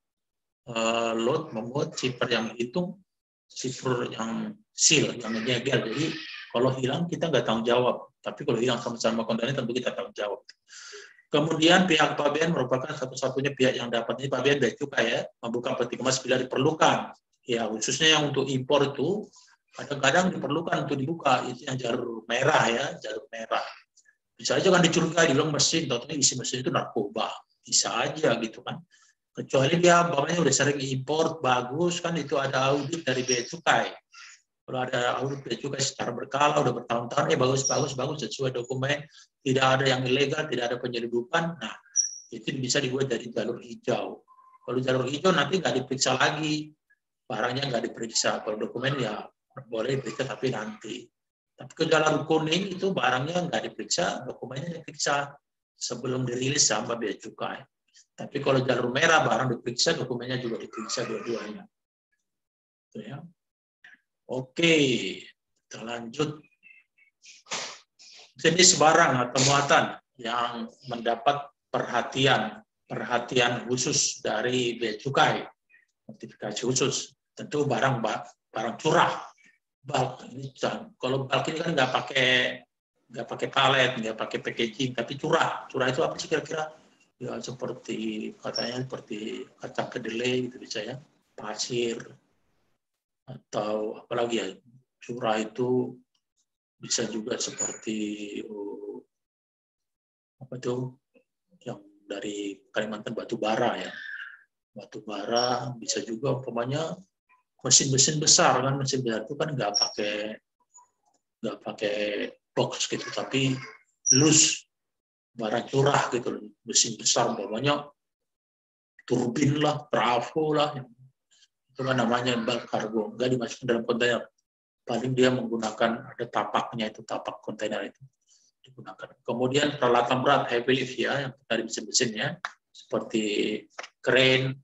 load memuat, shipper yang hitung, shipper yang seal, yang menyegel. Jadi kalau hilang kita nggak tanggung jawab. Tapi kalau hilang sama-sama kontainer tentu kita tanggung jawab. Kemudian pihak pabean merupakan satu-satunya pihak yang dapat, ini pabean bea cukai ya, membuka peti kemas bila diperlukan. Ya khususnya yang untuk impor itu kadang-kadang diperlukan untuk dibuka, itu yang jalur merah ya, jalur merah. Bisa aja kan dicurigai, dibilang mesin, totalnya isi mesin itu narkoba, bisa aja gitu kan. Kecuali dia umpamanya udah sering impor bagus kan, itu ada audit dari bea cukai. Kalau ada audit bea cukai secara berkala, udah bertahun-tahun, bagus sesuai dokumen, tidak ada yang ilegal, tidak ada penyelundupan, nah itu bisa dibuat dari jalur hijau. Kalau jalur hijau nanti nggak diperiksa lagi, barangnya nggak diperiksa. Kalau dokumen ya boleh diperiksa tapi nanti. Tapi ke jalur kuning itu barangnya nggak diperiksa, dokumennya diperiksa sebelum dirilis sama bea cukai. Tapi kalau jalur merah barang diperiksa, dokumennya juga diperiksa dua-duanya. Itu ya. Oke, kita lanjut. Jenis barang atau muatan yang mendapat perhatian khusus dari bea cukai, notifikasi khusus. Tentu barang curah, bulk. Ini kalau bulk ini kan nggak pakai palet, nggak pakai packaging, tapi curah. Curah itu apa sih kira-kira? Ya seperti katanya seperti kacang kedelai gitu bisa ya, pasir, atau apalagi ya, curah itu bisa juga seperti apa tuh yang dari Kalimantan, batu bara ya, batu bara. Bisa juga umpamanya mesin-mesin besar kan, mesin besar itu kan nggak pakai box gitu, tapi loose, barang curah gitu, mesin besar umpamanya turbin lah, trafo lah, itu kan namanya bulk cargo, nggak dimasukkan dalam kontainer. Paling dia menggunakan ada tapaknya, itu tapak kontainer itu digunakan. Kemudian peralatan berat, heavy lift ya, yang tadi mesin-mesinnya seperti crane,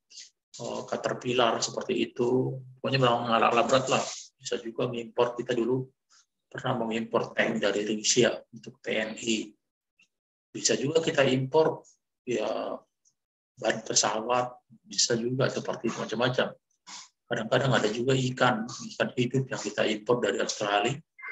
caterpillar seperti itu. Pokoknya memang alat-alat berat lah. Bisa juga mengimpor kita dulu pernah mengimpor tank dari Rusia untuk TNI. Bisa juga kita impor ya ban pesawat, bisa juga seperti macam-macam. Kadang-kadang ada juga ikan hidup yang kita impor dari Australia.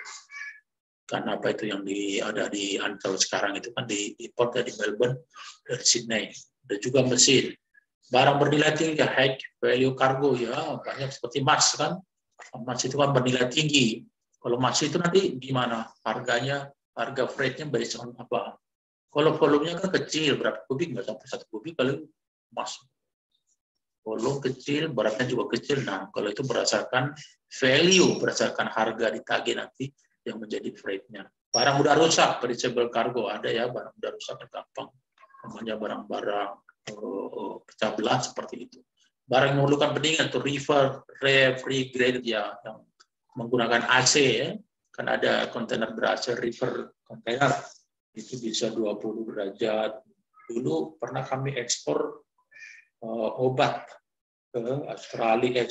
Karena apa itu yang ada di Ancol sekarang itu kan diimpor dari Melbourne, dari Sydney. Ada juga mesin. Barang bernilai tinggi, high value cargo, ya banyak seperti emas kan. Emas itu kan bernilai tinggi. Kalau emas itu nanti gimana? Harganya, harga freight-nya based on apa? Kalau volumenya kan kecil, berapa kubik, nggak sampai 1 kubik kalau emas. Volume kecil, beratnya juga kecil. Nah, kalau itu berdasarkan value, berdasarkan harga ditagih nanti yang menjadi freight-nya. Barang mudah rusak, perishable cargo, ada ya barang mudah rusak gampang. Namanya barang-barang pecah belah seperti itu. Barang yang memerlukan pendingin itu refrigerated ya, yang menggunakan AC ya. Kan ada kontainer ber-AC, river kontainer itu bisa 20 derajat. Dulu pernah kami ekspor obat ke Australia,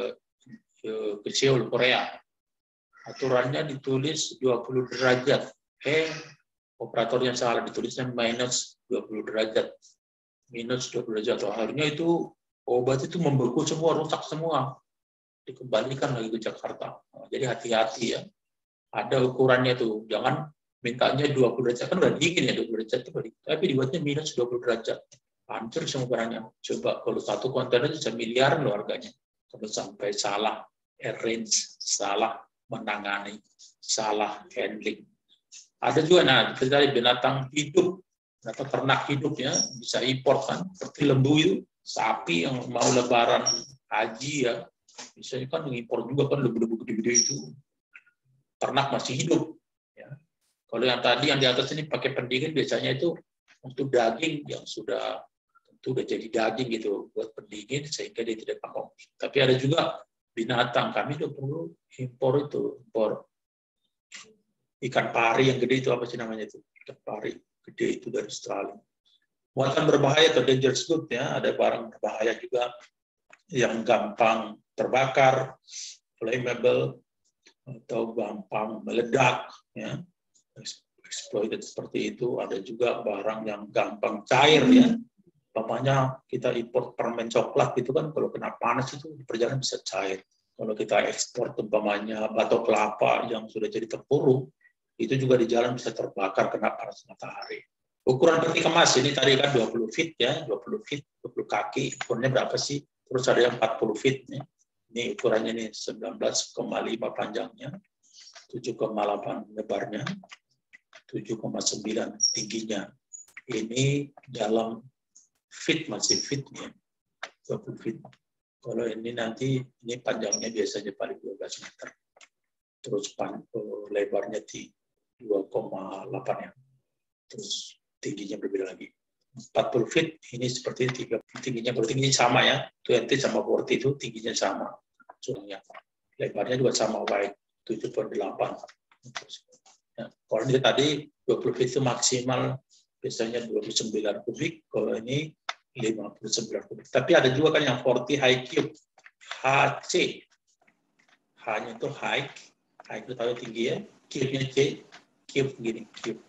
ke Seoul, Korea. Aturannya ditulis 20 derajat. Operatornya salah, ditulisnya minus 20 derajat. Minus 20 derajat. Akhirnya itu obat itu membeku semua, rusak semua. Dikembalikan lagi ke Jakarta. Jadi hati-hati ya. Ada ukurannya tuh. Jangan mintanya 20 derajat. Kan udah dingin ya 20 derajat. Tapi dibuatnya minus 20 derajat. Hancur semua barangnya. Coba kalau satu kontainer bisa miliaran loh harganya. Kalau sampai salah arrange, salah menangani, salah handling. Ada juga, nah, dari binatang hidup, atau ternak hidup ya, bisa import kan, seperti lembu itu, sapi yang mau lebaran haji ya, biasanya kan mengimpor juga kan lembu-lembu gede-gede itu, ternak masih hidup. Ya. Kalau yang tadi yang di atas ini pakai pendingin biasanya itu untuk daging yang sudah jadi daging gitu, buat pendingin sehingga dia tidak paham. Tapi ada juga binatang, kami udah perlu impor ikan pari yang gede itu, apa sih namanya itu, ikan pari gede itu dari Australia. Muatan berbahaya atau dangerous good ya, ada barang berbahaya juga yang gampang terbakar, flammable atau gampang meledak ya, exploited seperti itu. Ada juga barang yang gampang cair ya. Umpamanya kita impor permen coklat itu kan kalau kena panas itu di perjalanan bisa cair. Kalau kita ekspor umpamanya batok kelapa yang sudah jadi tempurung, itu juga di jalan bisa terbakar kena panas matahari. Ukuran peti kemas ini tadi kan 20 feet ya, 20 feet, 20 kaki. Ukurannya berapa sih? Terus ada yang 40 feet nih. Ini ukurannya nih 19,5 panjangnya, 7,8 lebarnya, 7,9 tingginya. Ini dalam feet, masih feet nih, 20 feet. Kalau ini nanti, ini panjangnya biasanya paling 12 meter. Terus lebarnya 2,8 ya. Terus tingginya berbeda lagi. 40 feet, ini seperti tingginya, kalau tingginya sama ya, 20 sama 40 itu tingginya sama. Curangnya. Lebarnya juga sama, baik 7,8. Ya, kalau ini tadi 20 feet itu maksimal biasanya 29 kubik, kalau ini 59 kubik. Tapi ada juga kan yang 40 high cube, HC. H-nya itu high itu tahu tinggi ya, cube-nya C, cube gini, cube.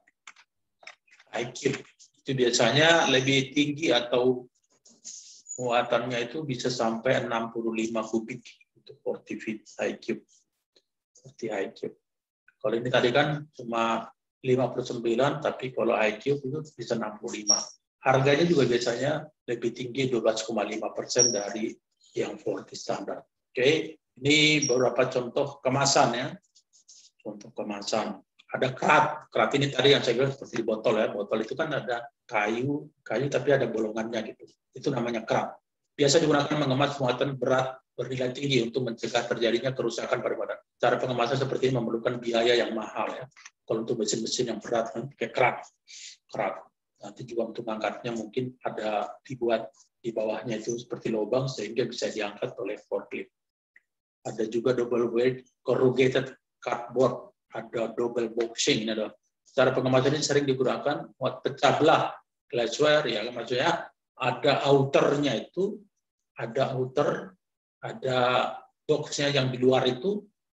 High cube. Itu biasanya lebih tinggi atau muatannya itu bisa sampai 65 kubik untuk 40 feet high cube. Seperti high cube. Kalau ini tadi kan cuma 59, tapi kalau high cube itu bisa 65. Harganya juga biasanya lebih tinggi 12,5% dari yang 40 standar. Oke, ini beberapa contoh kemasan ya. Contoh kemasan. Ada kerat ini tadi yang saya bilang seperti di botol ya. Botol itu kan ada kayu tapi ada bolongannya gitu. Itu namanya kerat. Biasa digunakan mengemas muatan berat bernilai tinggi untuk mencegah terjadinya kerusakan pada badan. Cara pengemasan seperti ini memerlukan biaya yang mahal ya. Kalau untuk mesin-mesin yang berat kan pakai kerat. Nanti juga untuk angkatnya mungkin ada dibuat di bawahnya itu seperti lubang sehingga bisa diangkat oleh forklift. Ada juga double weight corrugated cardboard, ada double boxing. Ada cara pengemasan ini sering digunakan buat pecah belah glassware ya, maksudnya ada outernya itu, ada outer, ada boxnya yang di luar itu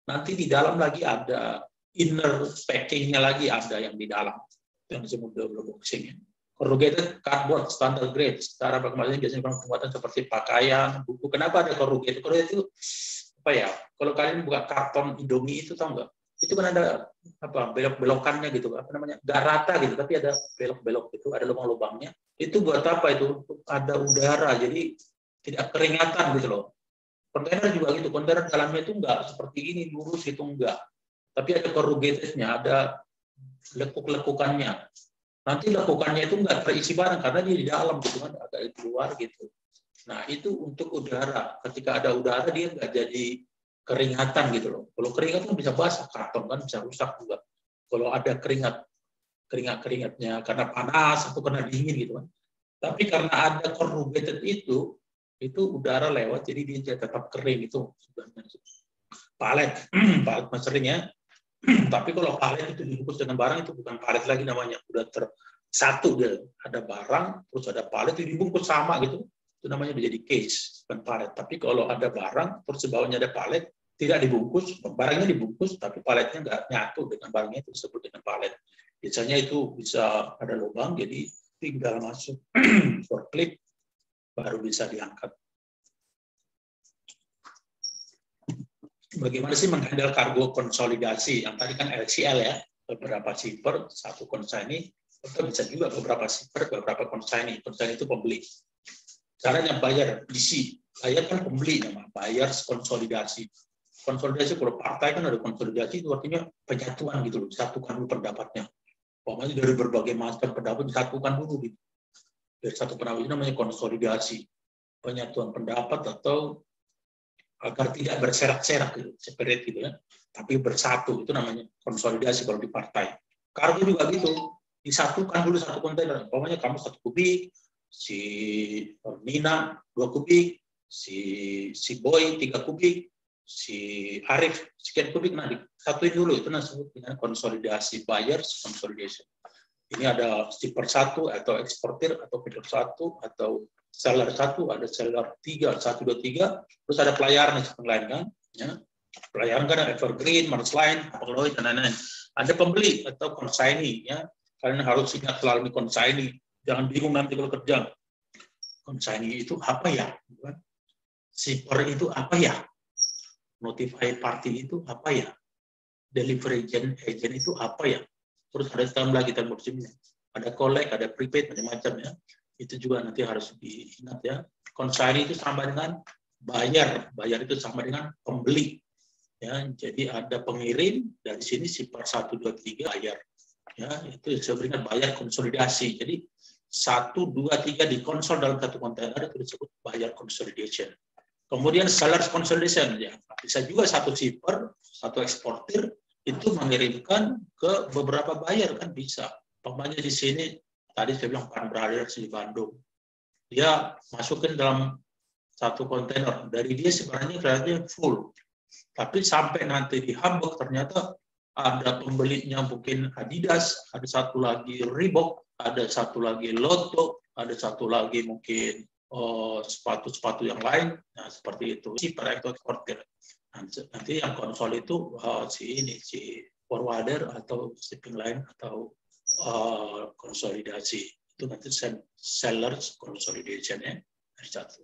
nanti di dalam lagi ada inner packing-nya lagi ada yang di dalam, yang disebut double boxing. Corrugated cardboard standard grade, secara kemarin biasanya pembuatan seperti pakaian, buku. Kenapa ada corrugated? Corrugated itu apa ya? Kalau kalian buka karton Indomie itu tahu nggak? Itu kan ada apa belok-belokannya gitu, apa namanya? Nggak rata gitu, tapi ada belok-belok gitu, ada lubang-lubangnya. Itu buat apa itu? Ada udara, jadi tidak keringatan gitu loh. Kontainer juga gitu, kontainer dalamnya itu nggak seperti ini lurus itu enggak, tapi ada corrugatednya, ada lekuk-lekukannya. Nanti lekukannya itu nggak terisi barang karena dia di dalam gitu kan, agak di luar gitu. Nah itu untuk udara. Ketika ada udara dia nggak jadi keringatan gitu loh. Kalau keringat kan bisa basah, karton kan bisa rusak juga. Kalau ada keringatnya karena panas atau karena dingin gitu kan. Tapi karena ada corrugated itu udara lewat jadi dia tetap kering itu sebenarnya. Palet, palet mas sering ya. Tapi kalau palet itu dibungkus dengan barang itu bukan palet lagi namanya, udah tersatu dia. Ada barang, terus ada palet itu dibungkus sama gitu, itu namanya menjadi case, bukan palet. Tapi kalau ada barang, terus di bawahnya ada palet, tidak dibungkus, barangnya dibungkus, tapi paletnya nggak nyatu dengan barangnya itu disebut dengan palet. Biasanya itu bisa ada lubang, jadi tinggal masuk forklift, baru bisa diangkat. Bagaimana sih menghandle kargo konsolidasi? Yang tadi kan LCL ya, beberapa shipper, satu consignee, atau bisa juga beberapa shipper, beberapa consignee. Consignee itu pembeli. Caranya bayar, DC. Bayar kan pembeli, nama bayar konsolidasi. Konsolidasi, kalau partai kan ada konsolidasi, itu artinya penyatuan gitu loh, satukan dulu pendapatnya. Pokoknya dari berbagai macam pendapat, disatukan dulu gitu. Dari satu pendapat itu namanya konsolidasi. Penyatuan pendapat atau agar tidak berserak-serak gitu, separate gitu ya, tapi bersatu, itu namanya konsolidasi kalau di partai. Kargo juga gitu, disatukan dulu satu kontainer, pokoknya kamu 1 kubik, si Nina 2 kubik, si Boy 3 kubik, si Arif sekian kubik, nah disatuin dulu, itu disebut dengan konsolidasi, buyers consolidation. Ini ada shipper 1 atau eksportir atau feeder 1 atau seller 1, ada seller 3, 1, 2, 3, terus ada pelayaran yang lain kan, ya. Pelayaran kan ada evergreen, marine, apoloid, dan lain-lain. Ada pembeli atau consignee, ya. Kalian harus ingat selalu consignee, jangan bingung nanti kalau kerja. Consignee itu apa ya? Shipper itu apa ya? Notify party itu apa ya? Delivery agent itu apa ya? Terus ada tambah lagi termodusnya. Ada collect, ada prepaid, macam-macam ya. Itu juga nanti harus diingat ya. Consignee itu sama dengan buyer, buyer itu sama dengan pembeli. Ya, jadi ada pengirim dari sini shipper 1, 2, 3 buyer. Ya, itu disebut buyer konsolidasi. Jadi 1, 2, 3 dikonsol dalam satu kontainer itu disebut buyer consolidation. Kemudian seller consolidation ya. Bisa juga satu shipper, satu eksportir itu mengirimkan ke beberapa buyer kan bisa. Umpamanya di sini tadi saya bilang Pan Brothers di Bandung, dia masukin dalam satu kontainer, dari dia sebenarnya kelihatannya full, tapi sampai nanti di Hamburg ternyata ada pembelinya mungkin Adidas, ada satu lagi Reebok, ada satu lagi Lotto, ada satu lagi mungkin sepatu-sepatu yang lain, nah seperti itu. Si eksportir. Nanti yang konsol itu si forwarder atau shipping line atau konsolidasi. Itu nanti sellers consolidation ya. Satu.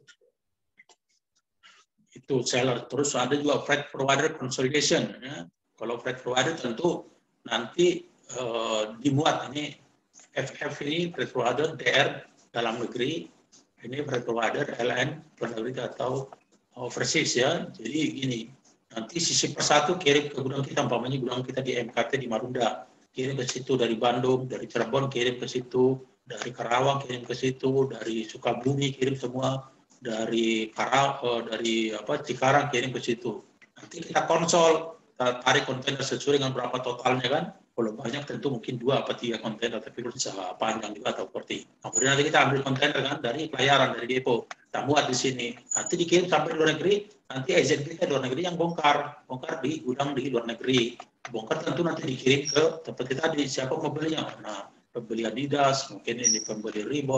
Itu seller. Terus ada juga freight forwarder consolidation. Ya. Kalau freight forwarder tentu nanti dimuat ini FF ini freight forwarder DR dalam negeri, ini freight forwarder LN luar negeri atau overseas ya. Jadi gini, nanti sisi persatu kirim ke gudang kita, umpamanya gudang kita di MKT di Marunda, kirim ke situ, dari Bandung, dari Cirebon kirim ke situ, dari Karawang kirim ke situ, dari Sukabumi kirim semua, dari Cikarang kirim ke situ. Nanti kita konsol, kita tarik kontainer sesuai dengan berapa totalnya kan. Kalau banyak tentu mungkin 2 atau 3 kontainer, tapi bisa panjang juga atau seperti. Kemudian nanti kita ambil kontainer kan dari pelayaran, dari depo, kita muat di sini. Nanti dikirim sampai luar negeri, nanti agent kita luar negeri yang bongkar di gudang di luar negeri. Bongkar tentu nanti dikirim ke tempat kita di siapa pembelinya. Nah, pembeli Adidas, mungkin ini pembeli Reebok,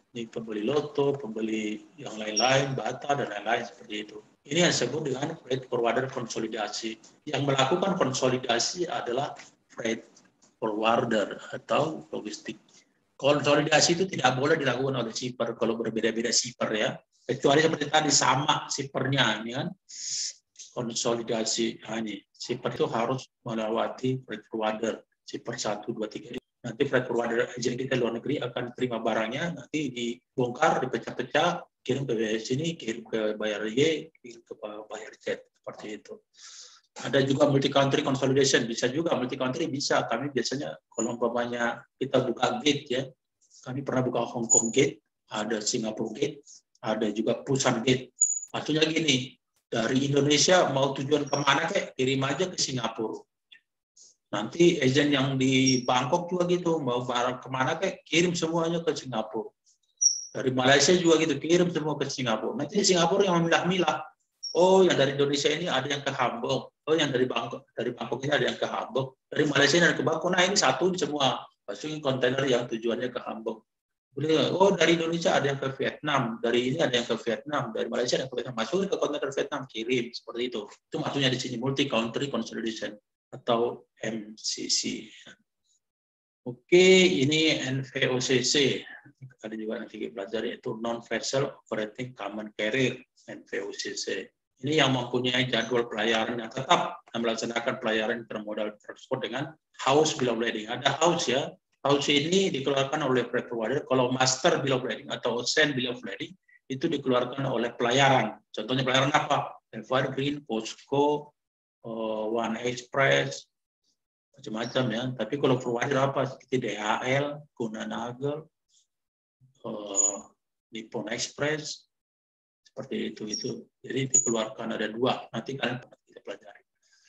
Ini pembeli loto, pembeli yang lain-lain, bata, dan lain-lain seperti itu. Ini yang disebut dengan freight forwarder konsolidasi. Yang melakukan konsolidasi adalah freight forwarder atau logistik. Konsolidasi itu tidak boleh dilakukan oleh shipper kalau berbeda-beda shipper ya. Kecuali seperti tadi sama shippernya, ini kan konsolidasi. Nah, ini shipper itu harus melewati freight forwarder, shipper 1, 2, 3. Nanti freight forwarder agent kita luar negeri akan terima barangnya, nanti dibongkar, dipecah-pecah, kirim ke sini, kirim ke buyer Y, kirim ke buyer Z, seperti itu. Ada juga multi country consolidation, bisa juga multi country bisa. Kami biasanya kalau umpamanya kita buka gate ya, kami pernah buka Hong Kong gate, ada Singapore gate, ada juga Busan gate. Maksudnya gini, dari Indonesia mau tujuan kemana kayak kirim aja ke Singapura. Nanti agent yang di Bangkok juga gitu, mau barang kemana kayak kirim semuanya ke Singapura. Dari Malaysia juga gitu, kirim semua ke Singapura. Nanti di Singapura yang memilah-milah. Oh, yang dari Indonesia ini ada yang ke Hamburg. Oh, yang dari Bangkok ini ada yang ke Hamburg. Dari Malaysia ini ada ke Bangkok. Nah, ini satu semua. Masukin kontainer yang tujuannya ke Hamburg. Oh, dari Indonesia ada yang ke Vietnam. Dari ini ada yang ke Vietnam. Dari Malaysia ada yang ke Vietnam. Masukin ke kontainer Vietnam, kirim. Seperti itu. Itu maksudnya di sini, multi-country consolidation atau MCC. Oke, ini NVOCC. Ada juga nanti belajar yaitu Non-Vessel Operating Common Carrier, NVOCC. Ini yang mempunyai jadwal pelayaran yang tetap dan melaksanakan pelayaran intermodal transport dengan house bill of lading. Ada house ya. House ini dikeluarkan oleh freight forwarder. Kalau master bill of lading atau send bill of lading itu dikeluarkan oleh pelayaran. Contohnya pelayaran apa? Evergreen, POSCO, One Express, macam-macam ya. Tapi kalau forwarder apa? Seperti DHL, Kuehne+Nagel, Nippon Express, seperti itu. Jadi dikeluarkan ada 2. Nanti kalian kita pelajari.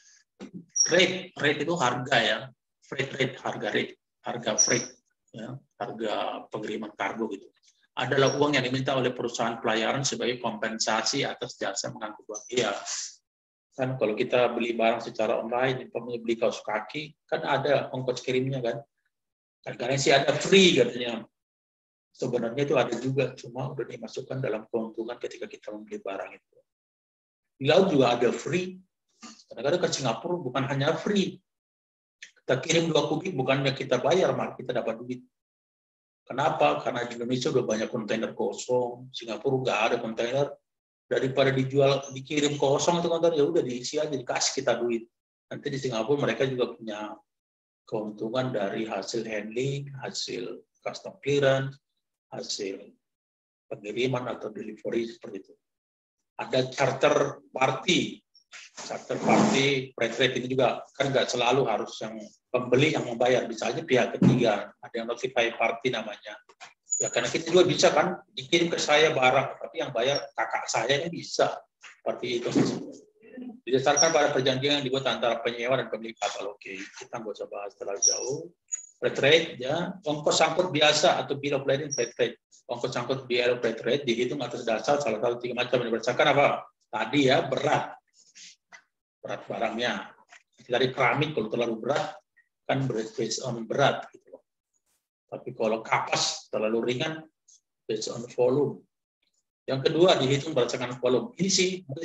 Rate itu harga ya. Freight rate, harga freight, ya, harga pengiriman kargo gitu. Adalah uang yang diminta oleh perusahaan pelayaran sebagai kompensasi atas jasa mengangkut uang. Iya. Kan kalau kita beli barang secara online, beli kaos kaki, kan ada ongkos kirimnya kan. Kadang-kadang sih ada free katanya. Sebenarnya itu ada juga, cuma udah dimasukkan dalam keuntungan ketika kita membeli barang itu. Di laut juga ada free. Kadang-kadang ke Singapura bukan hanya free. Kita kirim 2 kubik, bukannya kita bayar, malah kita dapat duit. Kenapa? Karena di Indonesia udah banyak kontainer kosong, Singapura nggak ada kontainer. Daripada dikirim kosong itu kontainer, ya udah diisi aja, dikasih kita duit. Nanti di Singapura mereka juga punya keuntungan dari hasil handling, hasil custom clearance, hasil pengiriman atau delivery seperti itu. Ada charter party, freight rate ini juga kan nggak selalu harus yang pembeli yang membayar, bisa aja pihak ketiga, ada yang notify party namanya. Ya karena kita juga bisa kan dikirim ke saya barang, tapi yang bayar kakak saya ini bisa seperti itu. Didasarkan pada perjanjian yang dibuat antara penyewa dan pemilik kapal. Oke, kita nggak usah bahas terlalu jauh. Freight rate ya, ongkos angkut biasa atau bill of lading freight rate. Ongkos angkut bill of freight rate dihitung atas dasar salah satu 3 macam, berdasarkan apa? Tadi ya berat barangnya. Dari keramik kalau terlalu berat kan based on berat gitu. Tapi kalau kapas terlalu ringan based on volume. Yang kedua dihitung berdasarkan volume. Ini sih mungkin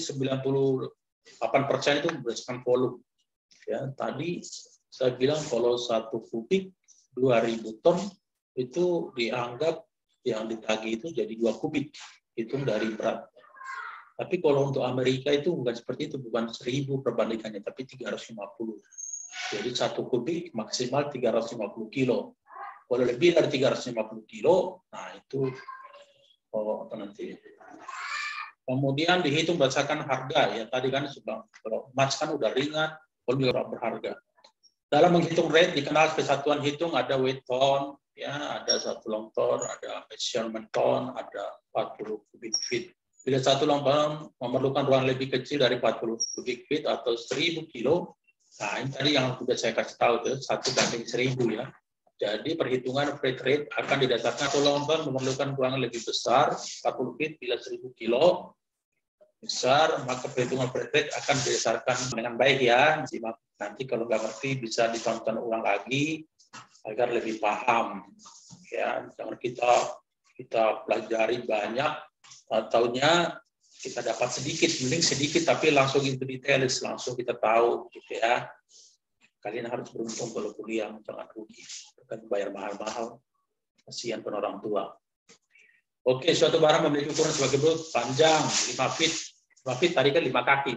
98% itu berdasarkan volume. Ya, tadi saya bilang kalau 1 kubik 2.000 ton itu dianggap yang ditagih itu jadi 2 kubik, hitung dari berat. Tapi kalau untuk Amerika itu bukan seperti itu, bukan 1.000 perbandingannya, tapi 350. Jadi 1 kubik maksimal 350 kilo. Kalau lebih dari 350 kilo, nah itu apa nanti. Kemudian dihitung berdasarkan harga, ya tadi kan kalau emas kan udah ringan, kalau juga berharga. Dalam menghitung rate dikenal kesatuan hitung ada weight ton, ya ada 1 long ton, ada measurement ton, ada 40 cubic feet. Bila 1 long ton memerlukan ruang lebih kecil dari 40 cubic feet atau 1.000 kilo, nah ini tadi yang sudah saya kasih tahu tuh 1/1000 ya. Jadi perhitungan freight rate akan didasarkan 1 long ton memerlukan ruang lebih besar 40 feet bila 1.000 kilo besar, maka perhitungan freight rate akan didasarkan dengan baik ya. Nanti kalau nggak ngerti bisa ditonton ulang lagi agar lebih paham. Ya, jangan kita kita pelajari banyak, tahunya kita dapat sedikit, mending sedikit tapi langsung into details, langsung kita tahu gitu ya. Kalian harus beruntung kalau kuliah, jangan rugi, bukan bayar mahal-mahal, kasihan pun orang tua. Oke, suatu barang memiliki ukuran sebagai berikut: panjang 5 feet, 5 feet tadi kan 5 kaki,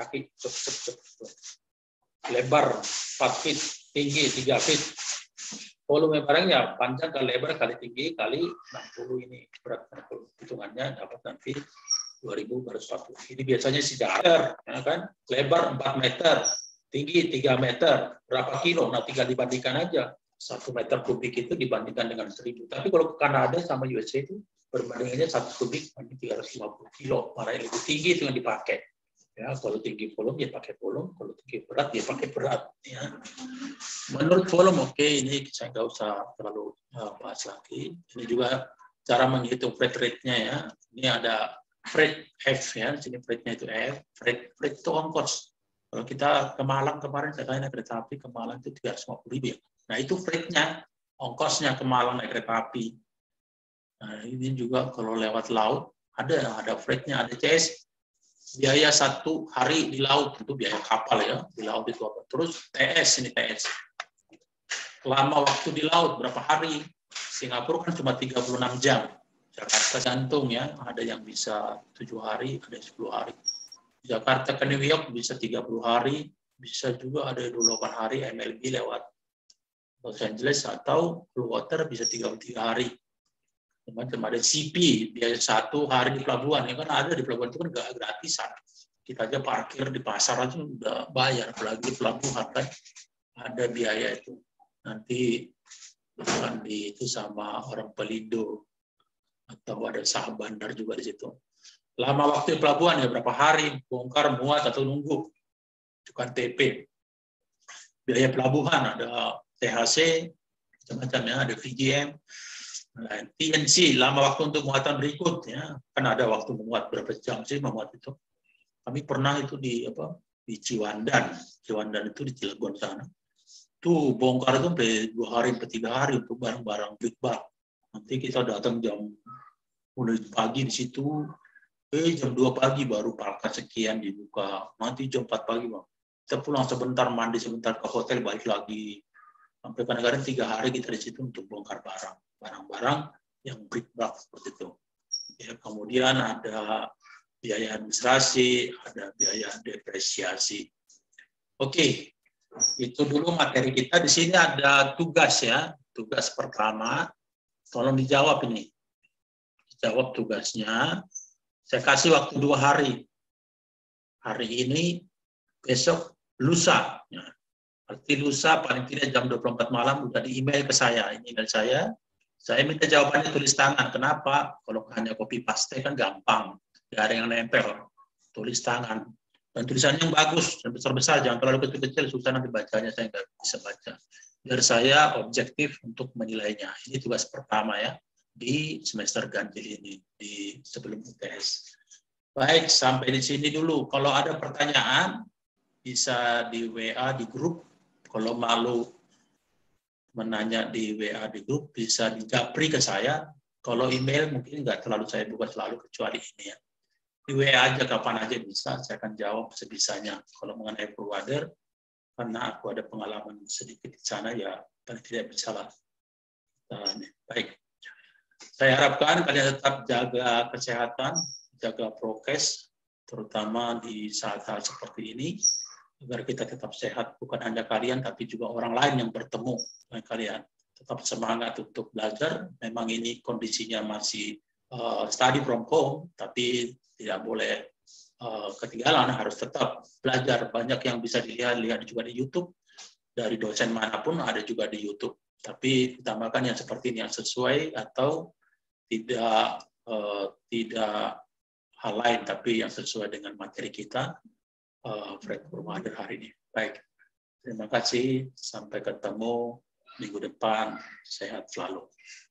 lebar 4 feet, tinggi 3 feet. Volume barangnya panjang kali lebar kali tinggi kali 60 ini berat. Hitungannya dapat nanti 2000 Ini biasanya sejajar, ya kan? Lebar 4 meter, tinggi 3 meter, berapa kilo? Nah, tinggal dibandingkan aja. 1 meter kubik itu dibandingkan dengan 1000. Tapi kalau ke Kanada sama USA itu perbandingannya 1 kubik banding 350 kilo. Makanya lebih tinggi itu yang dipakai. Ya, kalau tinggi volume ya pakai volume, kalau tinggi berat ya pakai berat. Ya. Menurut volume, oke, ini saya nggak usah terlalu bahas lagi. Ini juga cara menghitung freight rate-nya ya. Ini ada freight F ya, sini freight-nya itu F. Freight itu ongkos. Kalau kita ke Malang kemarin, saya naik kereta api ke Malang itu 350.000 ya. Nah itu freight-nya, ongkosnya ke Malang naik kereta api. Nah ini juga kalau lewat laut, ada freight-nya, ada CS. Biaya 1 hari di laut, itu biaya kapal ya, di laut itu apa. Terus TS, ini TS. Lama waktu di laut, berapa hari? Singapura kan cuma 36 jam. Jakarta gantung ya, ada yang bisa 7 hari, ada yang 10 hari. Jakarta ke New York bisa 30 hari, bisa juga ada 28 hari MLB lewat Los Angeles, atau Blue Water bisa 33 hari. Macam ada CP, biaya 1 hari di pelabuhan, ya kan ada di pelabuhan itu kan nggak gratisan. Kita aja parkir di pasar aja udah bayar, apalagi di pelabuhan kan ada biaya itu. Nanti bukan di itu sama orang Pelindo atau ada saham bandar juga di situ. Lama waktu di pelabuhan ya berapa hari, bongkar, muat atau nunggu. Bukan TP. Biaya pelabuhan ada THC, macam-macam ya, ada VGM. Nah, TNC, lama waktu untuk muatan berikutnya, kan ada waktu memuat berapa jam sih memuat itu. Kami pernah itu di Ciwandan itu di Cilegon sana. Tuh bongkar itu sampai 2 hari, 3 hari untuk barang-barang big bag. Nanti kita datang jam mulai pagi di situ, jam 2 pagi baru parkas sekian dibuka. Nanti jam 4 pagi bang. Kita pulang sebentar, mandi sebentar ke hotel, balik lagi. Sampai kadang-kadang 3 hari kita di situ untuk bongkar barang-barang yang brick-bag seperti itu. Ya, kemudian ada biaya administrasi, ada biaya depresiasi. Oke, itu dulu materi kita. Di sini ada tugas ya. Tugas pertama, tolong dijawab ini. Dijawab tugasnya. Saya kasih waktu 2 hari. Hari ini, besok, lusa. Ya. Arti lusa paling tidak jam 24 malam udah di email ke saya. Ini email saya. Saya minta jawabannya tulis tangan. Kenapa? Kalau hanya copy paste kan gampang. Gak ada yang nempel. Tulis tangan. Dan tulisannya yang bagus dan besar-besar. Jangan terlalu kecil-kecil. Susah nanti bacanya. Saya nggak bisa baca. Biar saya objektif untuk menilainya. Ini tugas pertama ya. Di semester ganjil ini. Di sebelum UTS. Baik, sampai di sini dulu. Kalau ada pertanyaan, bisa di WA, di grup. Kalau malu menanya di WA di grup, bisa dijapri ke saya. Kalau email mungkin nggak terlalu saya buka selalu, kecuali ini ya. Di WA aja kapan aja bisa, saya akan jawab sebisanya. Kalau mengenai provider, karena aku ada pengalaman sedikit di sana, ya paling tidak bisa lah. Baik. Saya harapkan kalian tetap jaga kesehatan, jaga prokes, terutama di saat-saat seperti ini, agar kita tetap sehat, bukan hanya kalian, tapi juga orang lain yang bertemu dengan kalian. Tetap semangat untuk belajar. Memang ini kondisinya masih study from home, tapi tidak boleh ketinggalan, harus tetap belajar. Banyak yang bisa dilihat juga di YouTube, dari dosen manapun ada juga di YouTube. Tapi utamakan yang seperti ini, yang sesuai atau tidak hal lain, tapi yang sesuai dengan materi kita. Freight Provider hari ini. Baik, terima kasih. Sampai ketemu minggu depan. Sehat selalu.